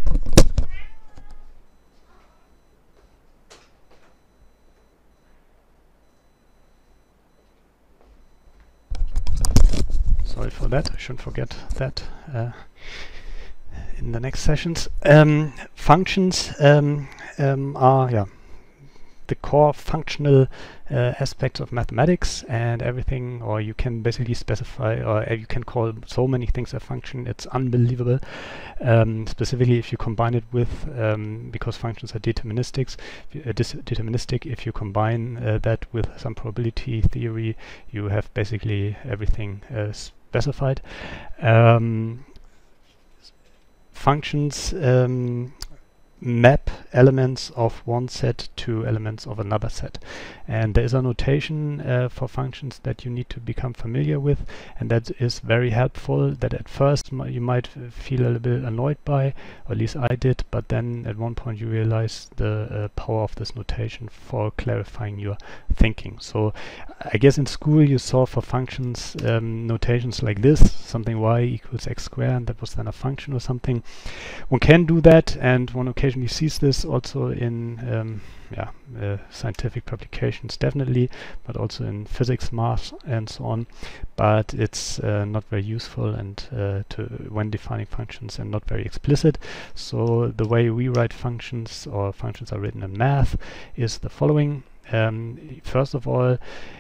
Sorry for that, I shouldn't forget that uh, in the next sessions. Um, functions um, um, are yeah, the core functional uh, aspects of mathematics, and everything, or you can basically specify, or uh, you can call so many things a function. It's unbelievable. Um, specifically if you combine it with, um, because functions are deterministics, uh, deterministic, if you combine uh, that with some probability theory, you have basically everything uh, specified. Um, functions um, map elements of one set to elements of another set. And there is a notation uh, for functions that you need to become familiar with, and that is very helpful, that at first you might feel a little bit annoyed by, or at least I did, but then at one point you realize the uh, power of this notation for clarifying your thinking. So I guess in school you saw for functions um, notations like this, something y equals x squared, and that was then a function or something. One can do that, and one occasionally sees this also in um, yeah, uh, scientific publications definitely, but also in physics, math, and so on. But it's uh, not very useful and uh, to when defining functions, and not very explicit. So the way we write functions, or functions are written in math, is the following. Um, first of all,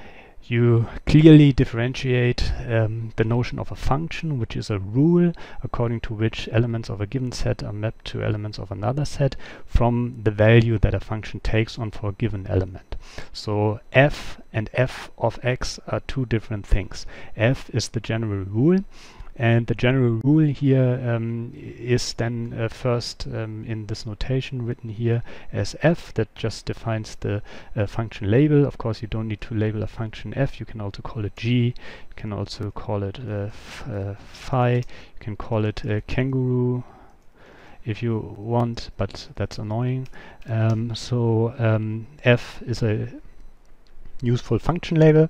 you clearly differentiate um, the notion of a function, which is a rule according to which elements of a given set are mapped to elements of another set, from the value that a function takes on for a given element. So f and f of x are two different things. F is the general rule, and the general rule here um, is then uh, first um, in this notation written here as f, that just defines the uh, function label. Of course, you don't need to label a function f. You can also call it g. You can also call it uh, f uh, phi. You can call it uh, kangaroo if you want, but that's annoying. Um, so um, f is a useful function label,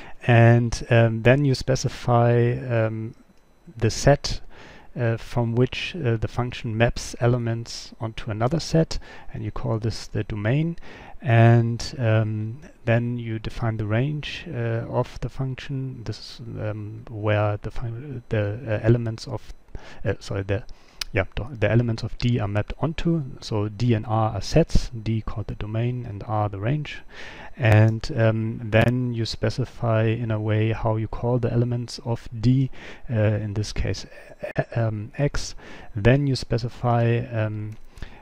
and um, then you specify um, the set uh, from which uh, the function maps elements onto another set, and you call this the domain. And um, then you define the range uh, of the function. This is um, where the the uh, elements of uh, sorry the yeah the elements of D are mapped onto. So D and R are sets. D called the domain and R the range. And um, then you specify in a way how you call the elements of D, uh, in this case um, X. Then you specify um,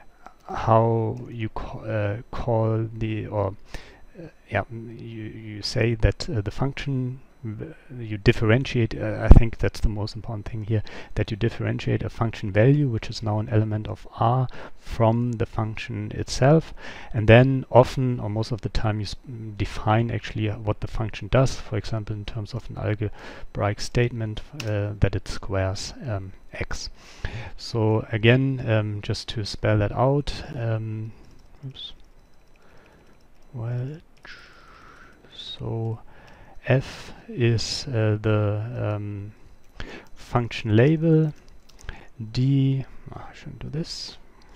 how you ca uh, call the, or uh, yeah, you, you say that uh, the function, you differentiate, uh, I think that's the most important thing here, that you differentiate a function value, which is now an element of R, from the function itself. And then often, or most of the time, you define actually uh, what the function does, for example in terms of an algebraic statement uh, that it squares um, x. So again, um, just to spell that out, um, oops, well, so f is uh, the um, function label. D, oh, I shouldn't do this.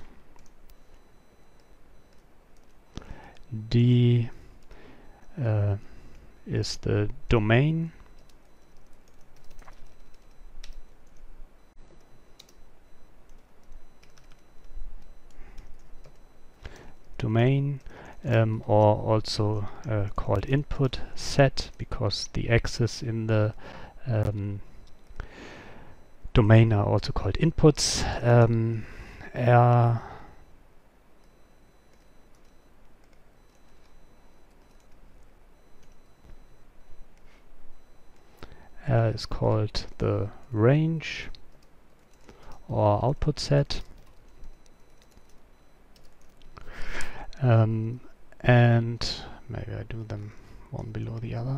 D uh, is the domain. Domain. Um, or also uh, called input set, because the x's in the um, domain are also called inputs. Um, R R is called the range or output set. Um, and maybe I do them one below the other.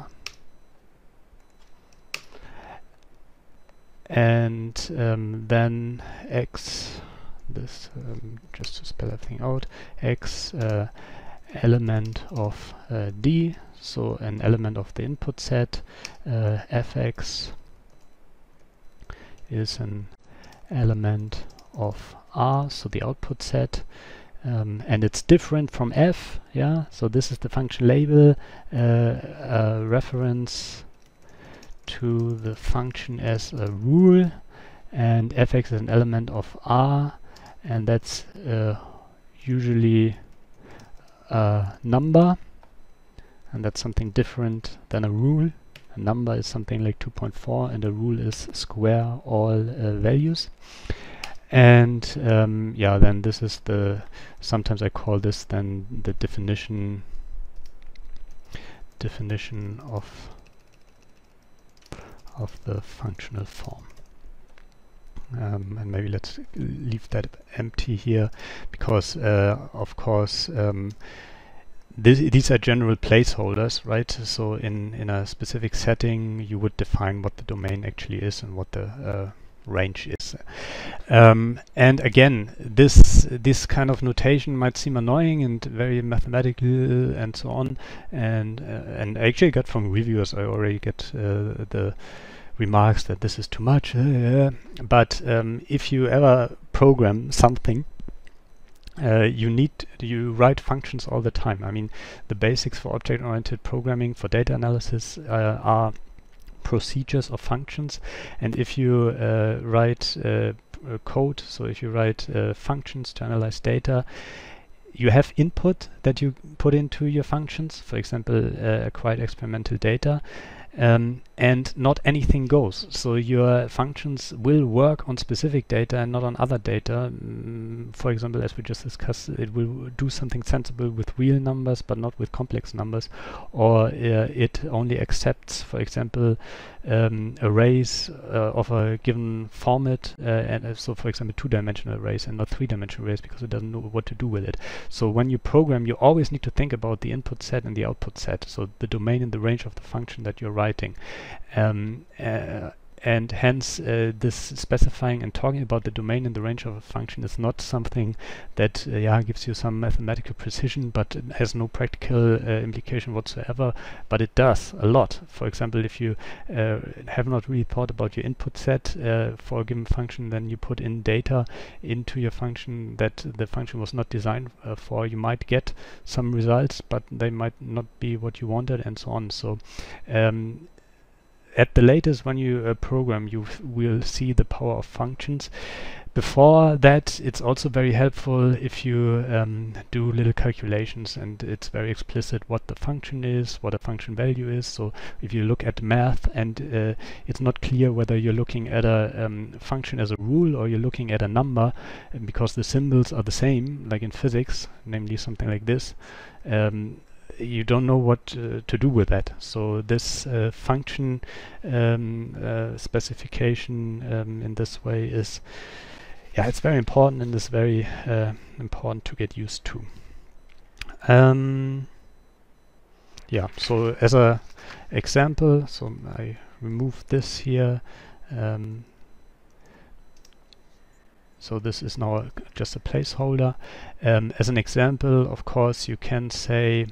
And um, then x, this um, just to spell everything out, x uh, element of uh, D, so an element of the input set. uh, fx is an element of R, so the output set. Um, and it's different from f, yeah, so this is the function label, uh, a reference to the function as a rule, and fx is an element of R, and that's uh, usually a number, and that's something different than a rule. A number is something like two point four, and a rule is square all uh, values. And um, yeah, then this is the, sometimes I call this then the definition definition of of the functional form. Um, and maybe let's leave that empty here, because uh, of course um, this, these are general placeholders, right? So in, in a specific setting you would define what the domain actually is and what the uh, range is. Um, and again, this this kind of notation might seem annoying and very mathematical and so on, and uh, and I actually got from reviewers, I already get uh, the remarks that this is too much, uh, but um, if you ever program something, uh, you need you write functions all the time. I mean, the basics for object-oriented programming for data analysis uh, are procedures of functions, and if you uh, write uh, code, so if you write uh, functions to analyze data, you have input that you put into your functions, for example, uh, acquired experimental data, um, and not anything goes. So your functions will work on specific data and not on other data. Mm, for example, as we just discussed, it will do something sensible with real numbers but not with complex numbers, or uh, it only accepts, for example, um, arrays uh, of a given format, uh, and uh, so for example two-dimensional arrays and not three-dimensional arrays, because it doesn't know what to do with it. So when you program, you always need to think about the input set and the output set, so the domain and the range of the function that you're writing. Um, uh, and hence uh, this specifying and talking about the domain and the range of a function is not something that uh, yeah, gives you some mathematical precision, but it has no practical uh, implication whatsoever, but it does a lot. For example, if you uh, have not really thought about your input set uh, for a given function, then you put in data into your function that the function was not designed uh, for, you might get some results, but they might not be what you wanted, and so on. So um, at the latest, when you uh, program, you will see the power of functions. Before that, it's also very helpful if you um, do little calculations, and it's very explicit what the function is, what a function value is. So if you look at math and uh, it's not clear whether you're looking at a um, function as a rule or you're looking at a number, and because the symbols are the same, like in physics, namely something like this, um, you don't know what uh, to do with that. So this uh, function um, uh, specification um, in this way is, yeah, it's very important, and is very uh, important to get used to. Um, yeah, so as a example, so I remove this here. Um, So this is now a, just a placeholder. Um, as an example, of course, you can say,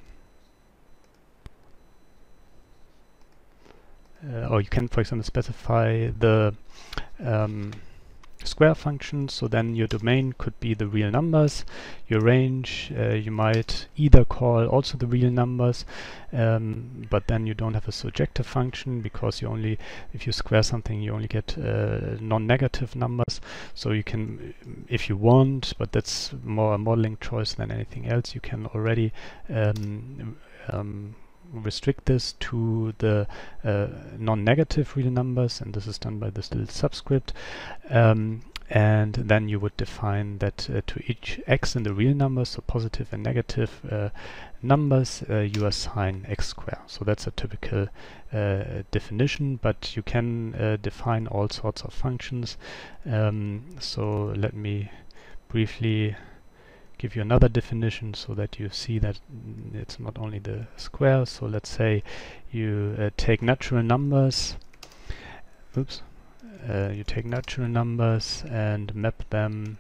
uh, or you can, for example, specify the um, square function. So then your domain could be the real numbers. Your range, uh, you might either call also the real numbers, um, but then you don't have a surjective function, because you only, if you square something, you only get uh, non-negative numbers. So you can, if you want, but that's more a modeling choice than anything else, you can already um, um, restrict this to the uh, non-negative real numbers, and this is done by this little subscript. Um, and then you would define that uh, to each x in the real numbers, so positive and negative uh, numbers, uh, you assign x squared. So that's a typical uh, definition, but you can uh, define all sorts of functions. Um, so let me briefly give you another definition so that you see that it's not only the square. So let's say you uh, take natural numbers, oops, uh, you take natural numbers and map them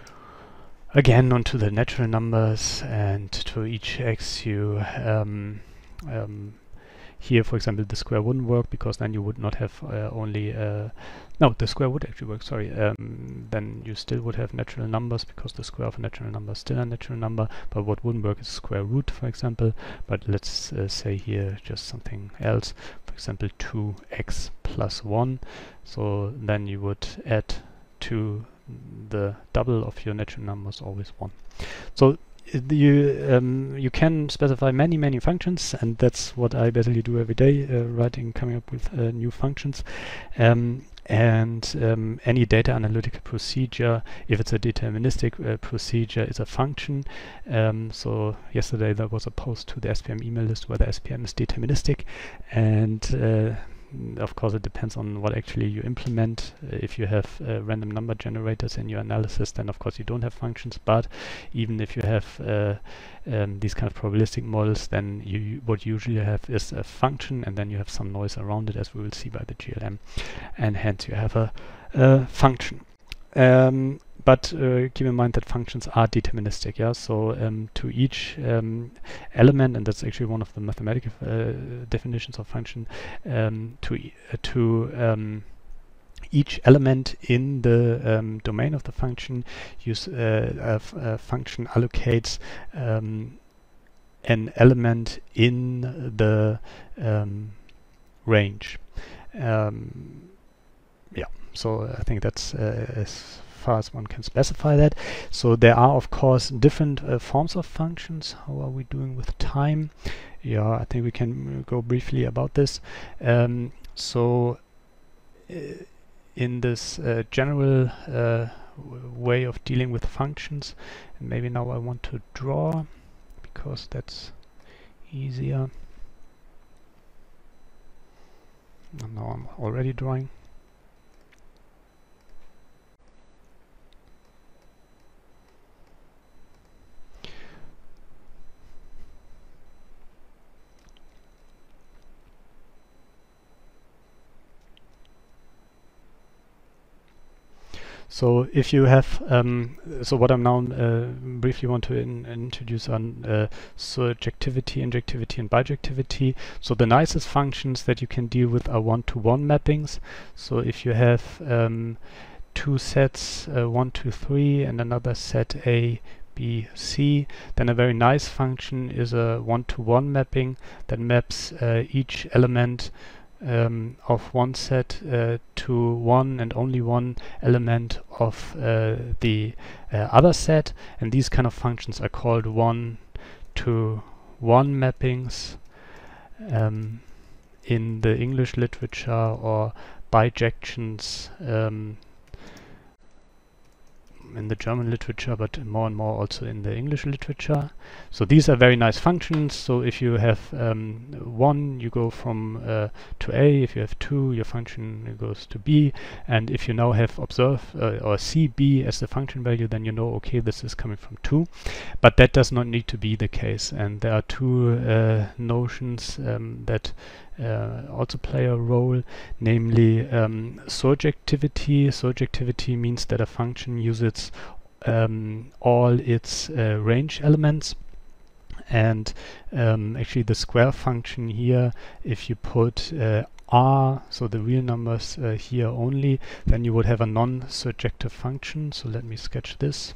again onto the natural numbers, and to each x you um, um, here, for example, the square wouldn't work, because then you would not have uh, only uh, no, the square would actually work, sorry. Um, then you still would have natural numbers, because the square of a natural number is still a natural number, but what wouldn't work is square root, for example. But let's uh, say here just something else, for example two x plus one. So then you would add to the double of your natural numbers, always one. So you um, you can specify many many functions, and that's what I basically do every day, uh, writing, coming up with uh, new functions. Um, and um, any data analytical procedure, if it's a deterministic uh, procedure, is a function. Um, so yesterday there was a post to the S P M email list whether S P M is deterministic, and uh, of course, it depends on what actually you implement. Uh, if you have uh, random number generators in your analysis, then of course you don't have functions. But even if you have uh, um, these kind of probabilistic models, then you, you what you usually have is a function, and then you have some noise around it, as we will see by the G L M, and hence you have a, a function. Um, But uh, keep in mind that functions are deterministic, yeah. So um, to each um, element, and that's actually one of the mathematical uh, definitions of function, um, to e uh, to um, each element in the um, domain of the function, use uh, a, f a function allocates um, an element in the um, range. Um, yeah. So I think that's uh, as far as one can specify that. So there are of course different uh, forms of functions. How are we doing with time? Yeah, I think we can go briefly about this. Um, so uh, in this uh, general uh, way of dealing with functions, and maybe now I want to draw because that's easier. And now I'm already drawing. So if you have, um, so what I'm now uh, briefly want to in, introduce on uh, surjectivity, injectivity, and bijectivity. So the nicest functions that you can deal with are one-to-one mappings. So if you have um, two sets, uh, one, two, three, and another set A, B, C, then a very nice function is a one-to-one mapping that maps uh, each element Um, of one set uh, to one and only one element of uh, the uh, other set, and these kind of functions are called one-to-one mappings um, in the English literature, or bijections um, in the German literature, but more and more also in the English literature. So these are very nice functions. So if you have um, one, you go from uh, to A. If you have two, your function goes to B. And if you now have observe uh, or see B as the function value, then you know, okay, this is coming from two. But that does not need to be the case. And there are two uh, notions um, that Uh, also play a role, namely um, surjectivity. Surjectivity means that a function uses um, all its uh, range elements, and um, actually the square function here, if you put uh, R, so the real numbers uh, here only, then you would have a non-surjective function. So let me sketch this.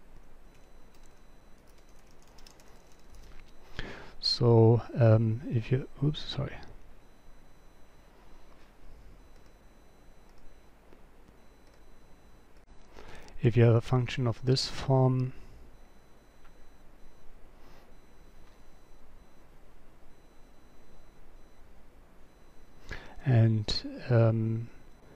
So um, if you, oops, sorry. If you have a function of this form, and um,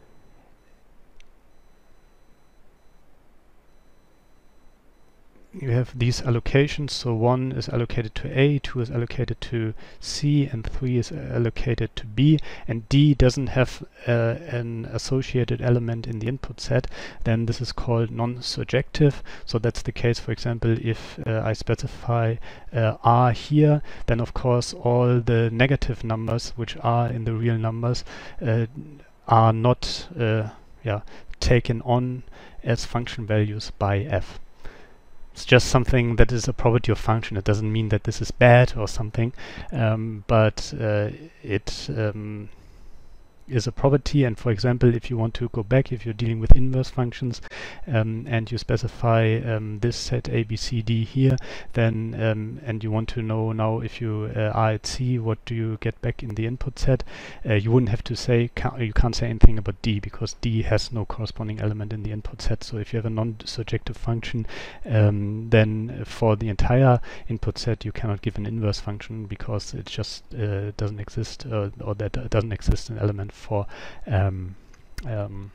you have these allocations, so one is allocated to A, two is allocated to C, and three is allocated to B, and D doesn't have uh, an associated element in the input set, then this is called non-surjective. So that's the case, for example, if uh, I specify uh, R here, then of course all the negative numbers, which are in the real numbers, uh, are not uh, yeah, taken on as function values by F. It's just something that is a property of function. It doesn't mean that this is bad or something, um, but uh, it um, is a property. And for example, if you want to go back, if you're dealing with inverse functions um, and you specify um, this set A, B, C, D here, then um, and you want to know now if you uh, are at C, what do you get back in the input set? Uh, you wouldn't have to say, ca you can't say anything about D, because D has no corresponding element in the input set. So if you have a non-surjective function, um, then for the entire input set you cannot give an inverse function, because it just uh, doesn't exist, uh, or that uh, doesn't exist an element for um, um,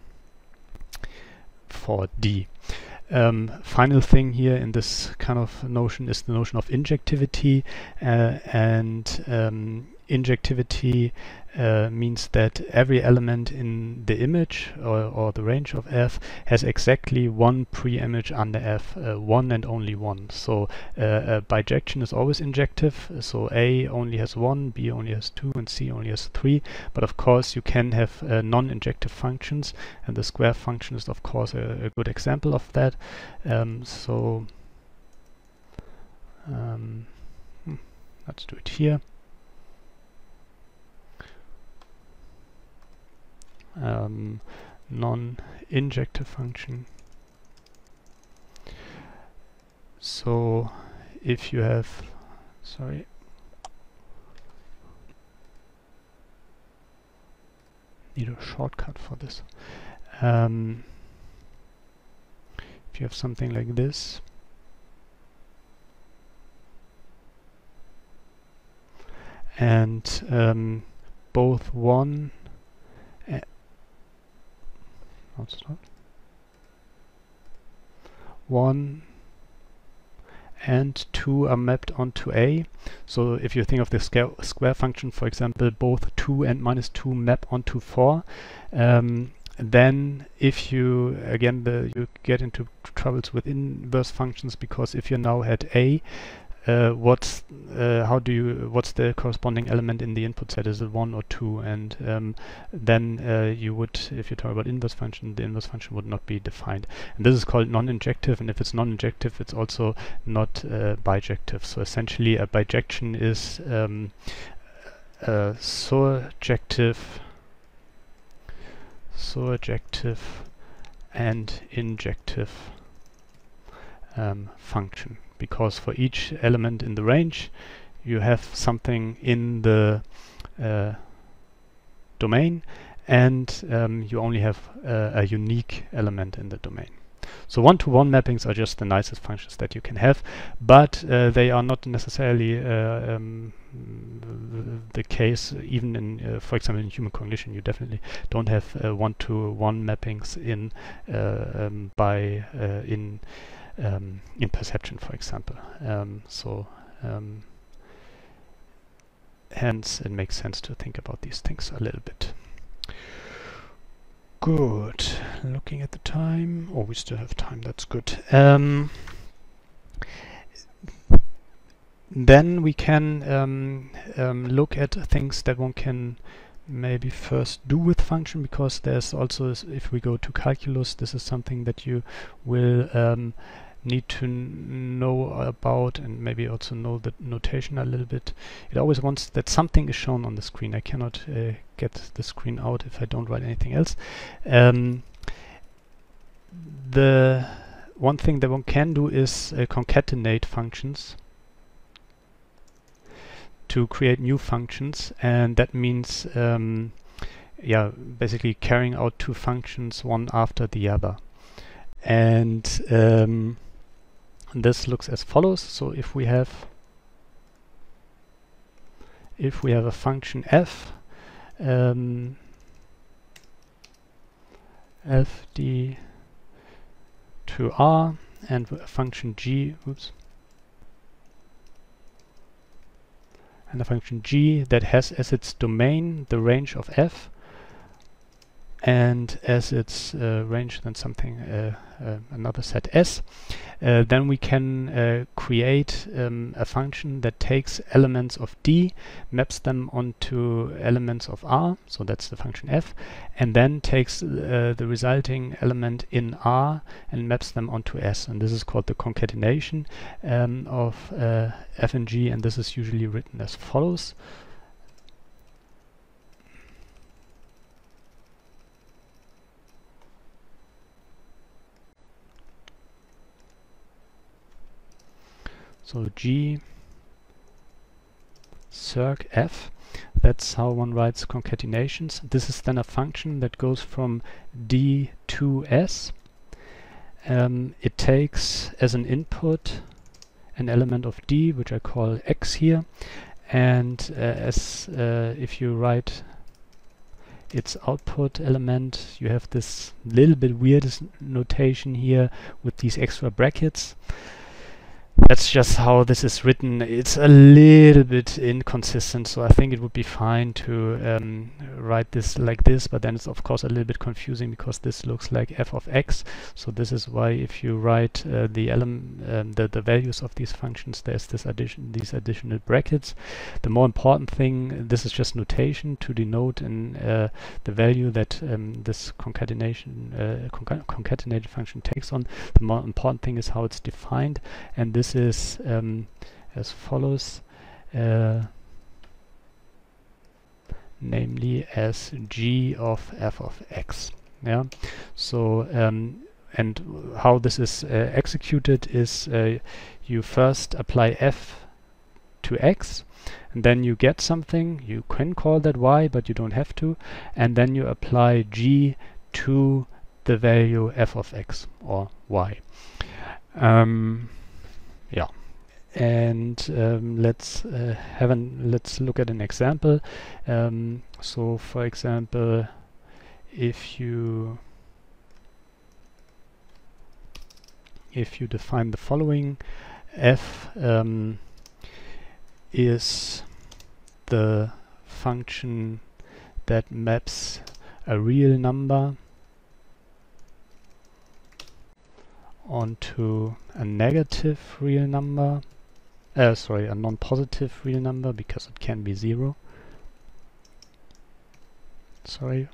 for D. Um, final thing here in this kind of notion is the notion of injectivity, uh, and um, injectivity uh, means that every element in the image or, or the range of F has exactly one pre-image under F, uh, one and only one. So uh, uh, bijection is always injective, so A only has one, B only has two, and C only has three. But of course you can have uh, non-injective functions, and the square function is of course a, a good example of that. Um, so um, hmm, let's do it here. Um, non-injective function. So if you have, sorry, need a shortcut for this. Um, if you have something like this, and um, both one one and two are mapped onto A. So if you think of the square, square function, for example, both two and minus two map onto four, um, then if you, again, the, you get into troubles with inverse functions, because if you now had A, Uh, what's uh, how do you what's the corresponding element in the input set? Is it one or two? And um, then uh, you would, if you talk about inverse function, the inverse function would not be defined. And this is called non-injective. And if it's non-injective, it's also not uh, bijective. So essentially, a bijection is um, a surjective, surjective, and injective um, function. Because for each element in the range, you have something in the uh, domain, and um, you only have uh, a unique element in the domain. So one-to-one mappings are just the nicest functions that you can have, but uh, they are not necessarily uh, um, the case even in, uh, for example, in human cognition. You definitely don't have uh, one-to-one mappings in uh, um, by uh, in Um, in perception, for example. Um, so um, hence it makes sense to think about these things a little bit. Good. Looking at the time. Oh, we still have time. That's good. Um, then we can um, um, look at things that one can maybe first do with function, because there's also, if we go to calculus, this is something that you will um, need to know about, and maybe also know the notation a little bit. It always wants that something is shown on the screen. I cannot uh, get the screen out if I don't write anything else. Um, the one thing that one can do is uh, concatenate functions to create new functions, and that means um, yeah, basically carrying out two functions one after the other. And um, this looks as follows. So if we have if we have a function f, um, f d to r, and a function g, oops, and a function g that has as its domain the range of f, and as its uh, range then something uh, uh, another set s, uh, then we can uh, create um, a function that takes elements of D, maps them onto elements of R, so that's the function f, and then takes uh, the resulting element in R and maps them onto S, and this is called the concatenation um, of uh, f and g, and this is usually written as follows. So G circ f, that's how one writes concatenations. This is then a function that goes from D to S. Um, it takes as an input an element of D, which I call x here, and uh, as uh, if you write its output element, you have this little bit weird notation here with these extra brackets. that's just how this is written. It's a little bit inconsistent, so I think it would be fine to um, write this like this, but then it's of course a little bit confusing because this looks like f of x. So this is why if you write uh, the element, um, the, the values of these functions, there's this addition, these additional brackets. The more important thing, this is just notation to denote in uh, the value that um, this concatenation uh, conca concatenated function takes on. The more important thing is how it's defined, and this is um, as follows, uh, namely as g of f of x. Yeah. So um, and how this is uh, executed is uh, you first apply f to x, and then you get something. You can call that y, but you don't have to. And then you apply g to the value f of x or y. Um, yeah, and um, let's uh, have an let's look at an example. Um, so, for example, if you if you define the following, f um, is the function that maps a real number onto a negative real number, uh, sorry, a non-positive real number, because it can be zero. Sorry.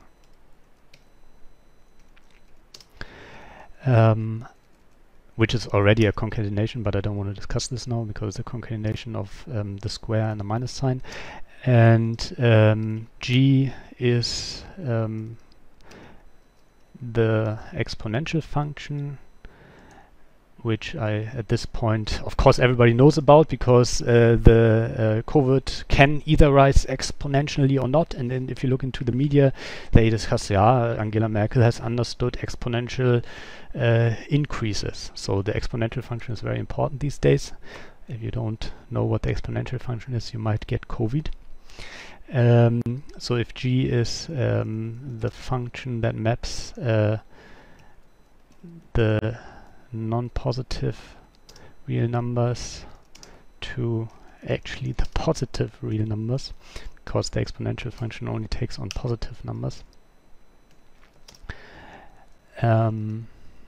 Um, which is already a concatenation, but I don't want to discuss this now because it's a concatenation of um, the square and the minus sign. And um, g is um, the exponential function, which I, at this point, of course, everybody knows about, because uh, the uh, covert can either rise exponentially or not. And then if you look into the media, they discuss, yeah, Angela Merkel has understood exponential uh, increases. So the exponential function is very important these days. If you don't know what the exponential function is, you might get COVID. Um, so if g is um, the function that maps uh, the non-positive real numbers to actually the positive real numbers, because the exponential function only takes on positive numbers. Um,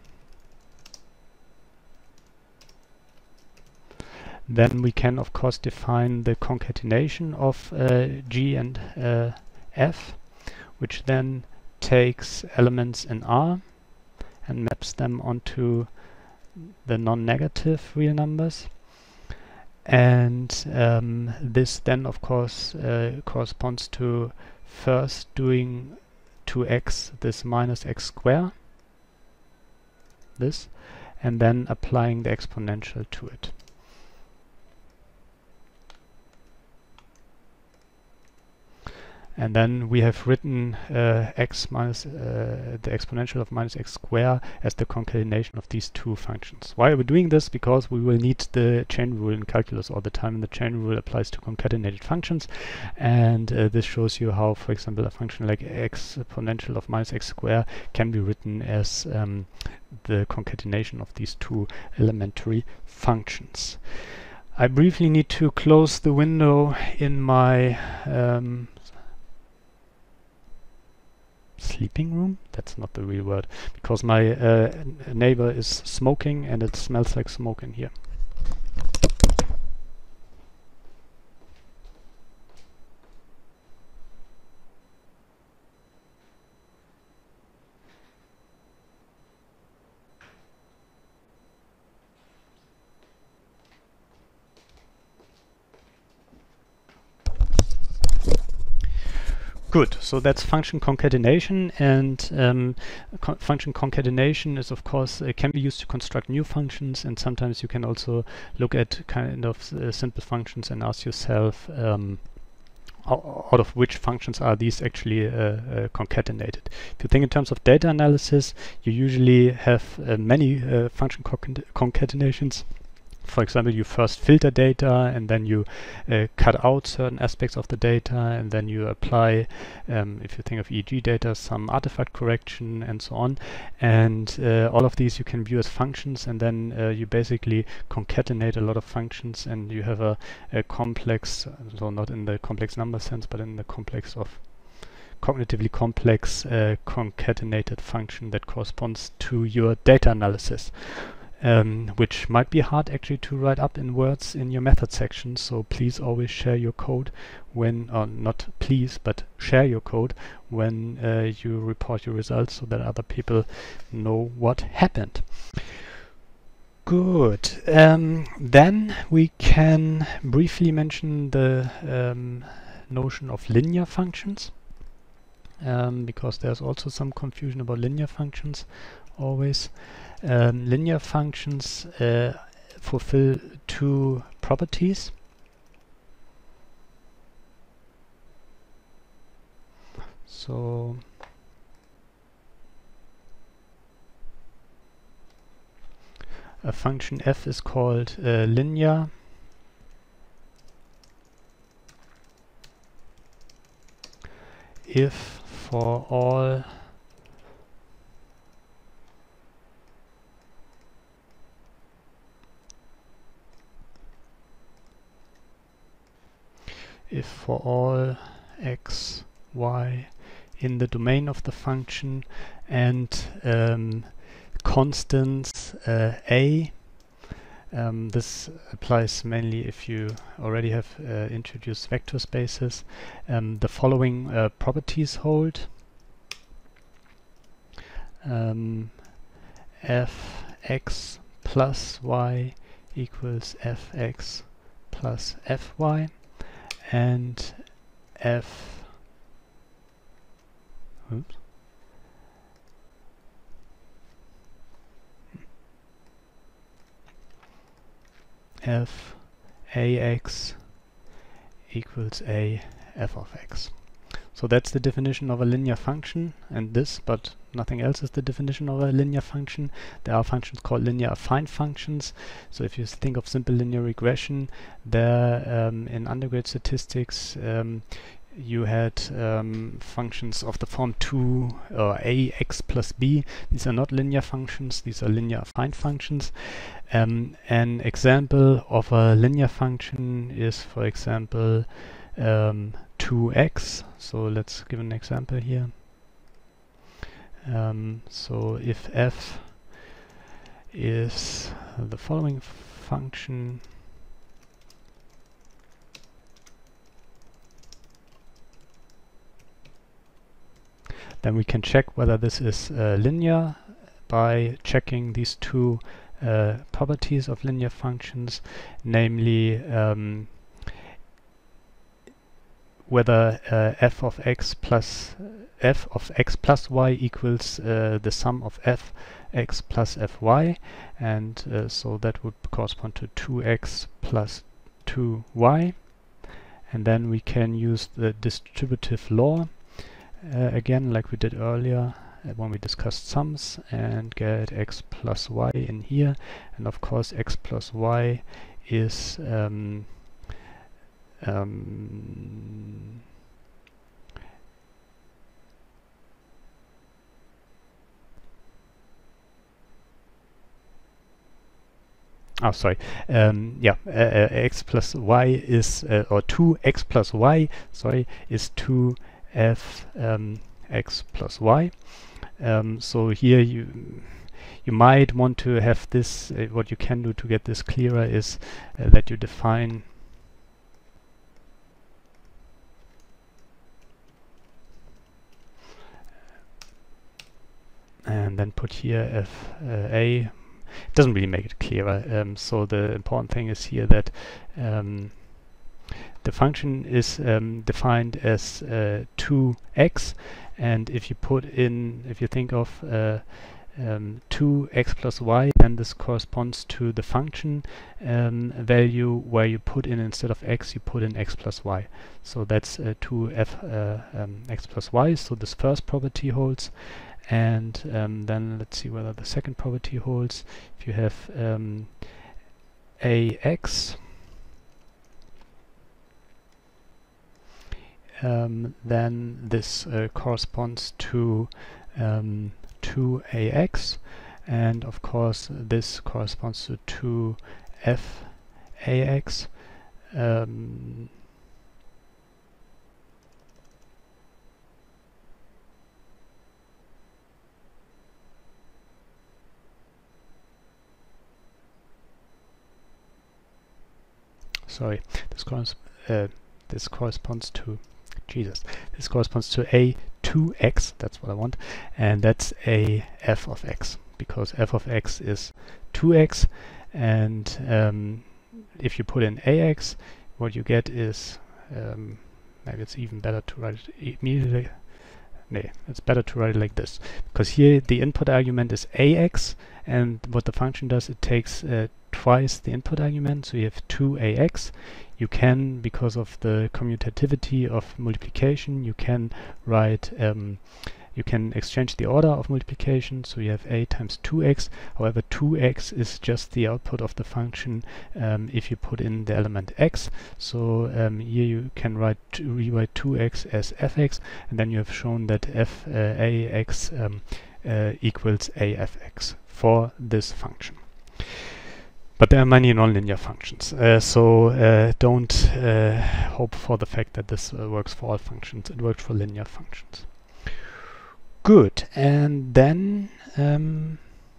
then we can of course define the concatenation of uh, g and uh, f, which then takes elements in R and maps them onto the non-negative real numbers. And um, this then of course uh, corresponds to first doing to x this minus x square, this, and then applying the exponential to it. And then we have written uh, x minus uh, the exponential of minus x square as the concatenation of these two functions. Why are we doing this? Because we will need the chain rule in calculus all the time, and the chain rule applies to concatenated functions. And uh, this shows you how, for example, a function like exponential of minus x square can be written as um, the concatenation of these two elementary functions. I briefly need to close the window in my um, sleeping room. That's not the real word, because my uh, neighbor is smoking and it smells like smoke in here. Good, so that's function concatenation, and um, co function concatenation is of course uh, can be used to construct new functions, and sometimes you can also look at kind of uh, simple functions and ask yourself um, out of which functions are these actually uh, uh, concatenated. If you think in terms of data analysis, you usually have uh, many uh, function concatenations for example, you first filter data and then you uh, cut out certain aspects of the data, and then you apply, um, if you think of E E G data, some artifact correction and so on. And uh, all of these you can view as functions, and then uh, you basically concatenate a lot of functions, and you have a, a complex, so not in the complex number sense, but in the complex of cognitively complex uh, concatenated function that corresponds to your data analysis. Um, which might be hard actually to write up in words in your method section, so please always share your code when, or not please, but share your code when uh, you report your results, so that other people know what happened. Good. Um, then we can briefly mention the um, notion of linear functions, um, because there's also some confusion about linear functions always. Um, linear functions uh, fulfill two properties. So a function f is called uh, linear if for all if for all x, y in the domain of the function and um, constants uh, a. Um, this applies mainly if you already have uh, introduced vector spaces. Um, the following uh, properties hold. Um, fx plus y equals fx plus fy, and f oops, f ax equals a f of x. So that's the definition of a linear function, and this, but nothing else, is the definition of a linear function. There are functions called linear affine functions. So if you think of simple linear regression, there um, in undergrad statistics um, you had um, functions of the form two or ax plus b. These are not linear functions, these are linear affine functions. Um, an example of a linear function is, for example, um, two x. So let's give an example here. Um, so if f is the following function, then we can check whether this is uh, linear by checking these two uh, properties of linear functions, namely um, whether uh, f of x plus uh, f of x plus y equals uh, the sum of f x plus fy, and uh, so that would correspond to two x plus two y, and then we can use the distributive law uh, again, like we did earlier uh, when we discussed sums, and get x plus y in here, and of course x plus y is um, um, oh sorry um, yeah uh, uh, x plus y is uh, or two x plus y sorry is two f um, x plus y. Um, so here you you might want to have this, uh, what you can do to get this clearer is uh, that you define and then put here f uh, a. It doesn't really make it clearer. Um, so the important thing is here that um, the function is um, defined as uh, two x, and if you put in, if you think of uh, um, two x plus y, then this corresponds to the function um, value where you put in, instead of x, you put in x plus y. So that's uh, two f uh, um, x plus y. So this first property holds. And um, then let's see whether the second property holds. If you have um, A X, um, then this uh, corresponds to um, two A X, and of course this corresponds to two F A X. Um, sorry, this, corres uh, this corresponds to Jesus. This corresponds to A two X, that's what I want, and that's a f of x, because f of x is two x, and um, if you put in ax, what you get is, um, maybe it's even better to write it immediately. No, it's better to write it like this, because here the input argument is ax, and what the function does, it takes uh, twice the input argument, so you have two ax. You can, because of the commutativity of multiplication, you can write, um, you can exchange the order of multiplication, so you have a times two x. However, two x is just the output of the function um, if you put in the element x. So um, here you can write rewrite two x as fx, and then you have shown that f uh, ax um, uh, equals afx for this function. But there are many nonlinear functions, uh, so uh, don't uh, hope for the fact that this uh, works for all functions. It works for linear functions. Good, and then um,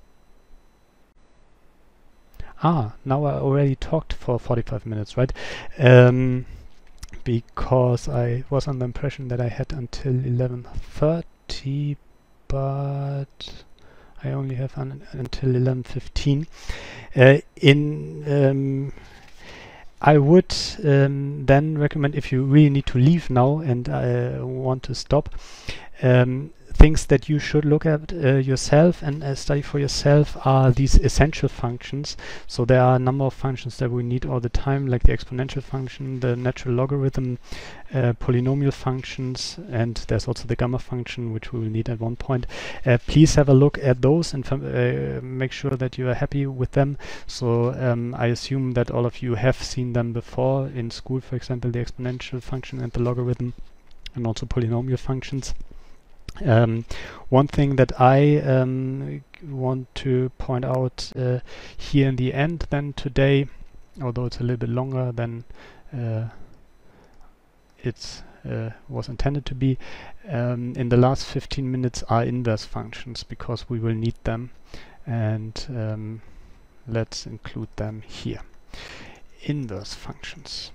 ah, now I already talked for forty-five minutes, right? Um, because I was under the impression that I had until eleven thirty, but I only have un until eleven fifteen. Uh, in um, I would um, then recommend, if you really need to leave now and uh, want to stop, um, things that you should look at uh, yourself and uh, study for yourself are these essential functions. So there are a number of functions that we need all the time, like the exponential function, the natural logarithm, uh, polynomial functions, and there's also the gamma function, which we will need at one point. Uh, please have a look at those and uh, make sure that you are happy with them. So um, I assume that all of you have seen them before in school, for example, the exponential function and the logarithm, and also polynomial functions. Um, one thing that I um, want to point out uh, here in the end then today, although it's a little bit longer than uh, it uh, was intended to be, um, in the last fifteen minutes are inverse functions, because we will need them, and um, let's include them here. Inverse functions.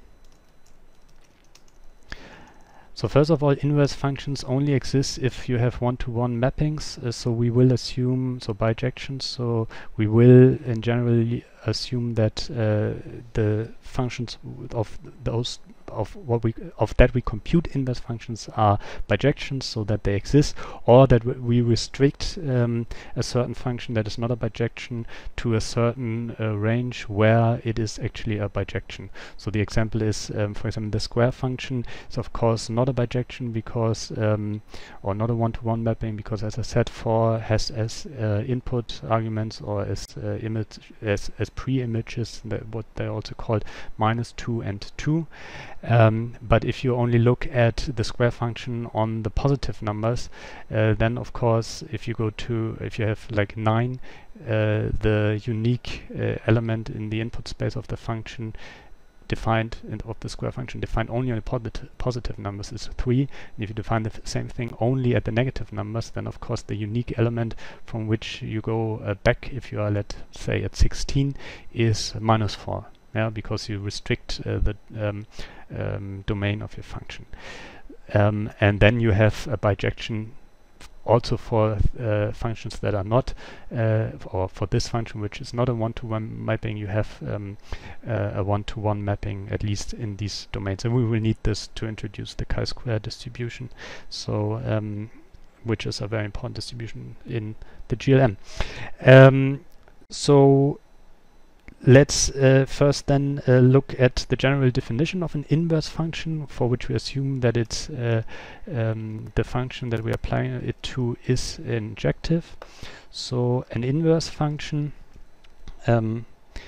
So first of all, inverse functions only exist if you have one-to-one mappings. Uh, so we will assume, so bijections, so we will in general assume that uh, the functions of those of what we of that we compute inverse functions are bijections, so that they exist, or that we restrict um, a certain function that is not a bijection to a certain uh, range where it is actually a bijection. So the example is, um, for example, the square function is of course not a bijection because, um, or not a one-to-one mapping, because, as I said, four has as uh, input arguments, or as uh, image as as pre-images, that what they're also called, minus two and two. Um, but if you only look at the square function on the positive numbers, uh, then of course, if you go to, if you have like nine, uh, the unique uh, element in the input space of the function defined in, of the square function defined only on the posit positive numbers is three. And if you define the same thing only at the negative numbers, then of course the unique element from which you go uh, back, if you are, let's say, at sixteen, is minus four. Yeah, because you restrict uh, the um, um, domain of your function. Um, and then you have a bijection also for uh, functions that are not, uh, or for this function, which is not a one-to-one mapping, you have um, uh, a one-to-one mapping, at least in these domains. And we will need this to introduce the chi-square distribution, so um, which is a very important distribution in the G L M. Um, so let's uh, first then uh, look at the general definition of an inverse function, for which we assume that it's uh, um, the function that we are applying it to is injective. So an inverse function um,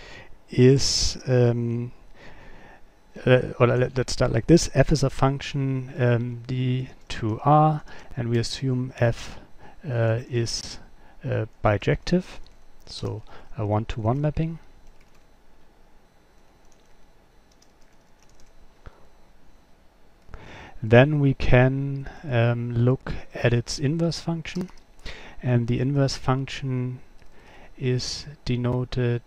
is um, uh, or let, let's start like this. F is a function um, d to r, and we assume f uh, is uh, bijective, so a one-to-one mapping. Then we can um, look at its inverse function, and the inverse function is denoted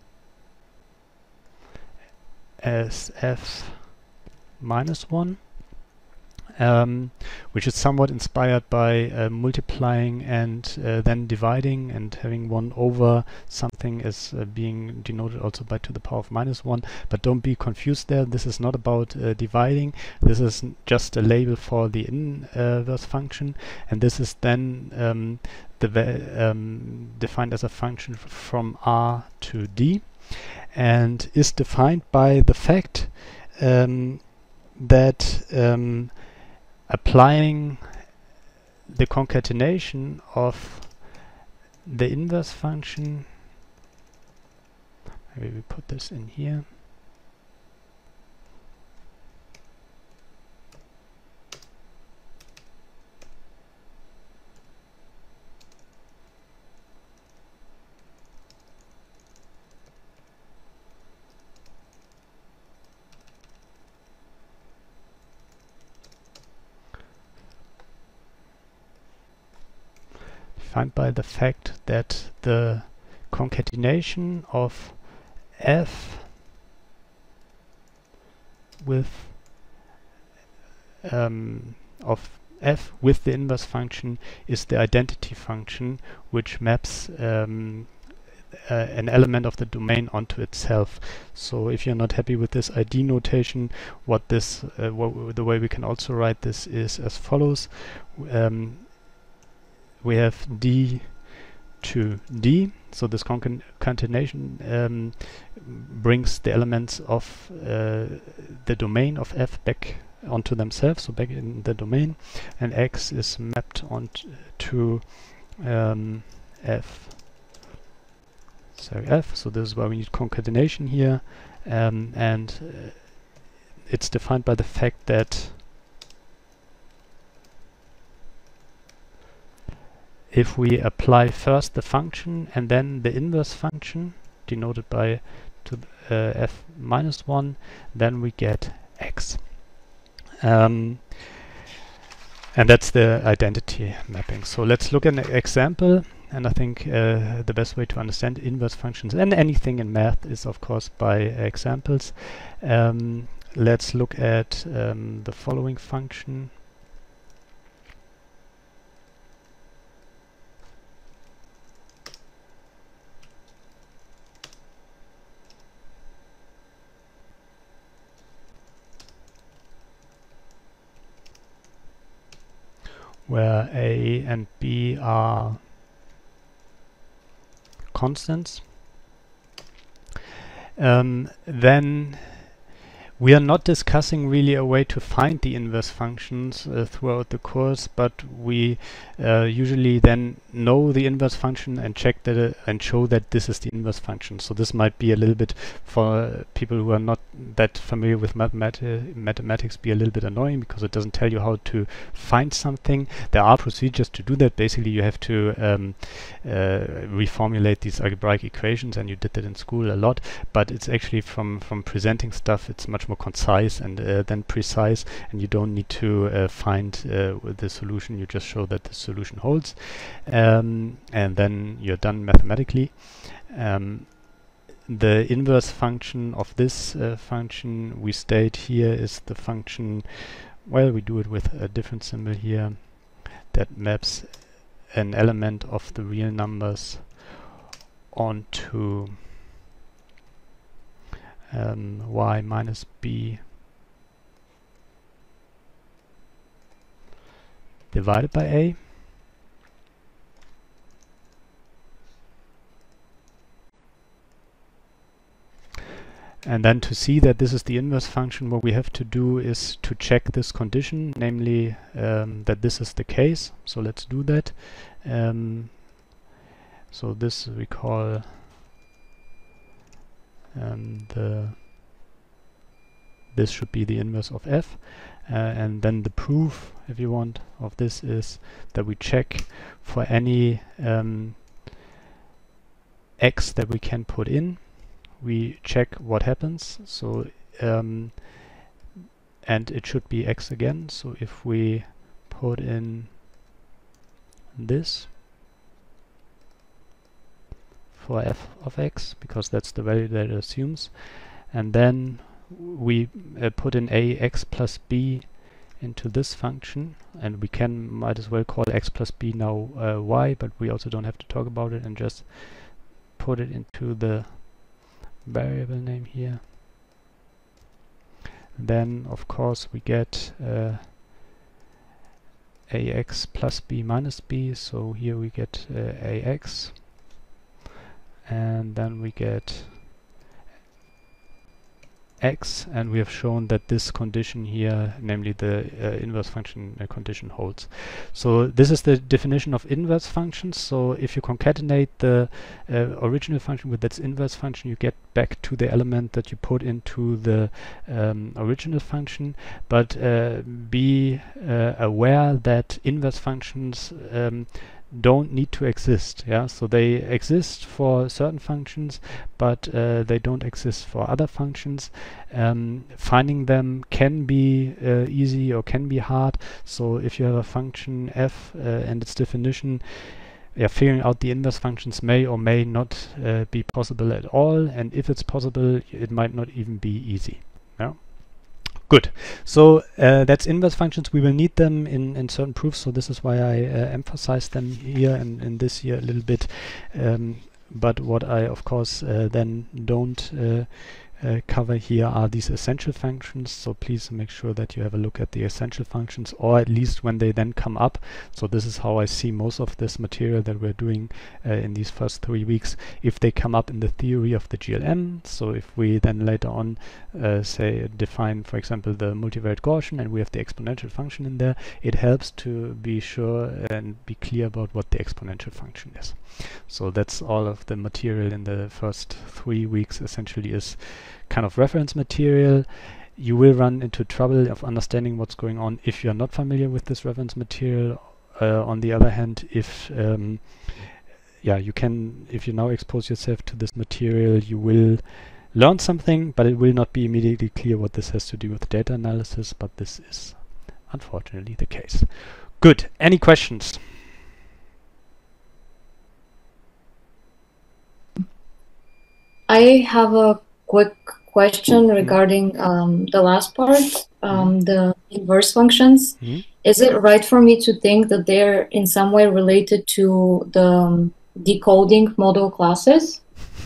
as f minus one, um, which is somewhat inspired by uh, multiplying and uh, then dividing and having one over something as uh, being denoted also by to the power of minus one. But don't be confused there. This is not about uh, dividing. This is just a label for the inverse function, and this is then um, the um, defined as a function from r to d, and is defined by the fact um, that um, applying the concatenation of the inverse function, maybe we put this in here, defined by the fact that the concatenation of f with um, of f with the inverse function is the identity function, which maps um, uh, an element of the domain onto itself. So if you're not happy with this I D notation, what this uh, what the way we can also write this is as follows. Um, we have d to d, so this concatenation um, brings the elements of uh, the domain of f back onto themselves, so back in the domain, and x is mapped onto um, f. So f, so this is why we need concatenation here, um, and uh, it's defined by the fact that if we apply first the function and then the inverse function denoted by to uh, f minus one, then we get x. Um, and that's the identity mapping. So let's look at an example, and I think uh, the best way to understand inverse functions and anything in math is of course by examples. Um, let's look at um, the following function. Where a and b are constants, um, then we are not discussing really a way to find the inverse functions uh, throughout the course, but we uh, usually then know the inverse function and check that uh, and show that this is the inverse function. So this might be a little bit, for uh, people who are not that familiar with mathemati mathematics, be a little bit annoying because it doesn't tell you how to find something. There are procedures to do that. Basically you have to um, uh, reformulate these algebraic equations, and you did that in school a lot, but it's actually from from presenting stuff, it's much more concise and uh, then precise, and you don't need to uh, find uh, the solution. You just show that the solution holds, um, and then you're done mathematically. Um, the inverse function of this uh, function we state here is the function, well, we do it with a different symbol here, that maps an element of the real numbers onto Um, y minus b divided by a. And then to see that this is the inverse function, what we have to do is to check this condition, namely um, that this is the case. So let's do that. Um, so this we call um, the this should be the inverse of f, uh, and then the proof, if you want, of this is that we check for any um, x that we can put in. We check what happens. So um, and it should be x again. So if we put in this for f of x, because that's the value that it assumes, and then we uh, put in ax plus b into this function, and we can might as well call x plus b now uh, y, but we also don't have to talk about it, and just put it into the variable name here. Then of course we get uh, ax plus b minus b, so here we get uh, ax, and then we get x, and we have shown that this condition here, namely the uh, inverse function uh, condition, holds. So this is the definition of inverse functions. So if you concatenate the uh, original function with its inverse function, you get back to the element that you put into the um, original function. But uh, be uh, aware that inverse functions um, don't need to exist. Yeah, so they exist for certain functions, but uh, they don't exist for other functions. Um, finding them can be uh, easy or can be hard. So if you have a function f uh, and its definition, yeah, figuring out the inverse functions may or may not uh, be possible at all, and if it's possible, it might not even be easy. Yeah. Good. So uh, that's inverse functions. We will need them in, in certain proofs, so this is why I uh, emphasize them here and in this here a little bit. Um, but what I, of course, uh, then don't uh, uh, cover here are these essential functions. So please make sure that you have a look at the essential functions, or at least when they then come up. So this is how I see most of this material that we're doing uh, in these first three weeks. If they come up in the theory of the G L M, so if we then later on uh, say define, for example, the multivariate Gaussian, and we have the exponential function in there, it helps to be sure and be clear about what the exponential function is. So that's all of the material in the first three weeks essentially is kind of reference material. You will run into trouble of understanding what's going on if you're not familiar with this reference material. Uh, on the other hand, if um, yeah, you can, if you now expose yourself to this material, you will learn something, but it will not be immediately clear what this has to do with data analysis, but this is unfortunately the case. Good. Any questions? I have a quick question regarding um, the last part, um, the inverse functions. Mm-hmm. Is it right for me to think that they're in some way related to the um, decoding model classes?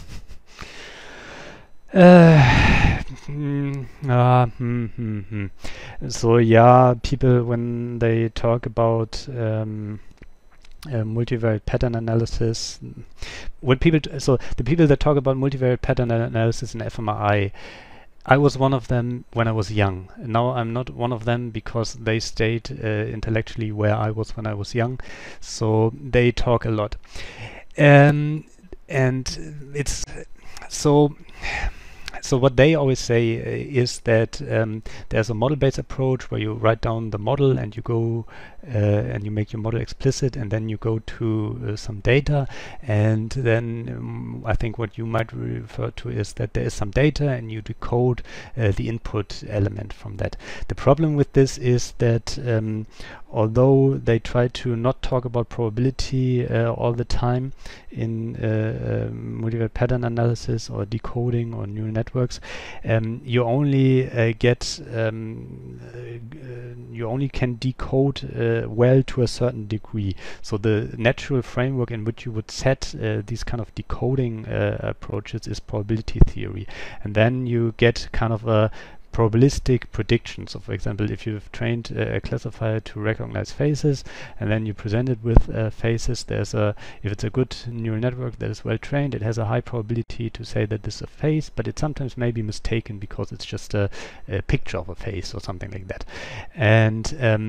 Uh, mm, uh, hmm, hmm, hmm. So yeah, people, when they talk about um, Uh, multivariate pattern analysis, when people t so the people that talk about multivariate pattern analysis in f M R I, I was one of them when I was young. Now I'm not one of them because they stayed uh, intellectually where I was when I was young, so they talk a lot, um, and it's so So what they always say uh, is that um, there's a model-based approach where you write down the model and you go uh, and you make your model explicit, and then you go to uh, some data, and then um, I think what you might refer to is that there is some data and you decode uh, the input element from that. The problem with this is that um, although they try to not talk about probability uh, all the time in uh, uh, multivariate pattern analysis or decoding or neural networks, um, you only uh, get um, uh, you only can decode uh, well to a certain degree. So the natural framework in which you would set uh, these kind of decoding uh, approaches is probability theory, and then you get kind of a probabilistic prediction. So for example, if you've trained uh, a classifier to recognize faces and then you present it with uh, faces, there's a, if it's a good neural network that is well trained, it has a high probability to say that this is a face, but it sometimes may be mistaken because it's just a, a picture of a face or something like that. And um,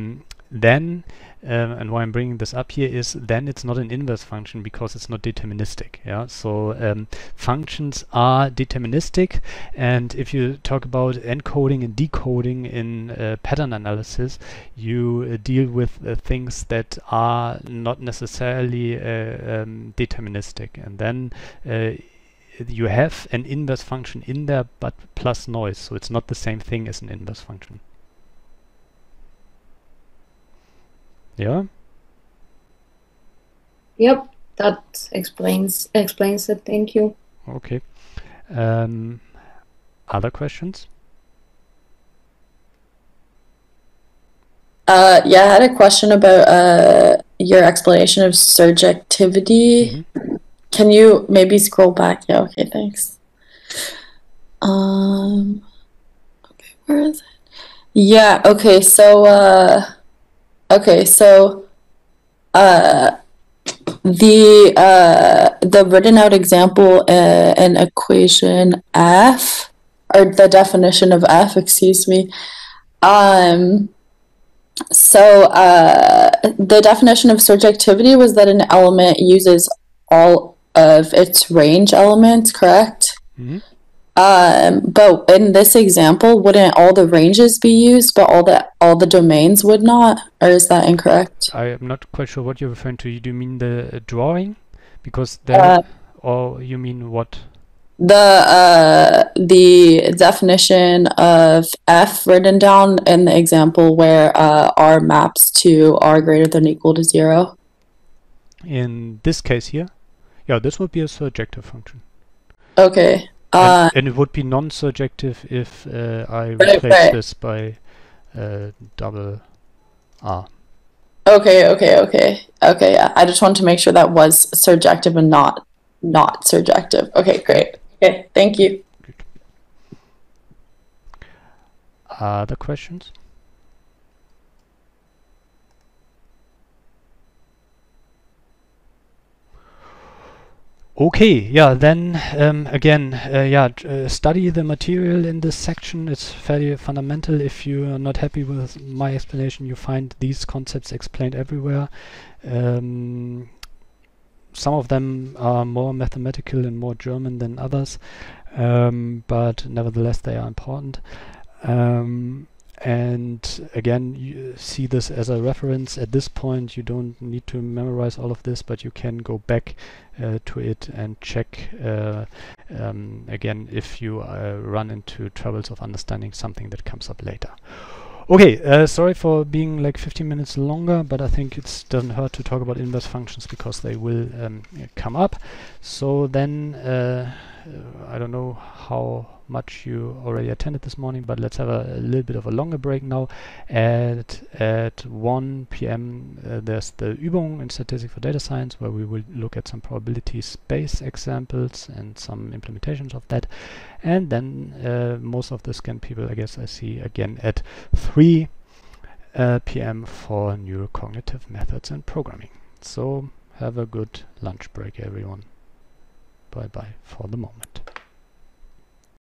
then, um, and why I'm bringing this up here is then it's not an inverse function because it's not deterministic. Yeah, so um, functions are deterministic, and if you talk about encoding and decoding in uh, pattern analysis, you uh, deal with uh, things that are not necessarily uh, um, deterministic, and then uh, you have an inverse function in there, but plus noise, so it's not the same thing as an inverse function. Yeah. Yep, that explains explains it. Thank you. Okay. Um, other questions? Uh, yeah, I had a question about uh, your explanation of surjectivity. Mm-hmm. Can you maybe scroll back? Yeah, okay, thanks. Um, okay, where is it? Yeah, okay, so, uh, okay, so, uh, the, uh, the written out example uh, in equation F, or the definition of F, excuse me, um, so, uh, the definition of surjectivity was that an element uses all of its range elements, correct? Mm-hmm. Um, but in this example, wouldn't all the ranges be used, but all the all the domains would not? Or is that incorrect? I am not quite sure what you're referring to. Do you mean the uh, drawing? Because there, Uh, or you mean what? The uh, the definition of F written down in the example where uh, R maps to R greater than or equal to zero. In this case here, yeah, this would be a surjective function. Okay. Uh, and, and it would be non-surjective if uh, I right, replace right. this by uh, double R. Okay, okay, okay, okay. Yeah, I just wanted to make sure that was surjective and not not surjective. Okay, great. Okay, thank you. Good. Other questions? Okay, yeah, then um, again, uh, yeah, uh, study the material in this section. It's fairly fundamental. If you are not happy with my explanation, you find these concepts explained everywhere. Um, some of them are more mathematical and more German than others, um, but nevertheless they are important. Um, And again, you see this as a reference. At this point, you don't need to memorize all of this, but you can go back uh, to it and check uh, um, again if you uh, run into troubles of understanding something that comes up later. Okay, uh, sorry for being like fifteen minutes longer, but I think it doesn't hurt to talk about inverse functions because they will um, come up. So then, uh, I don't know how much you already attended this morning, but let's have a, a little bit of a longer break now. At at one P M uh, there's the Übung in Statistics for Data Science, where we will look at some probability space examples and some implementations of that. And then uh, most of the Scan people, I guess I see again at three uh, P M for neurocognitive methods and programming. So have a good lunch break, everyone. Bye bye for the moment.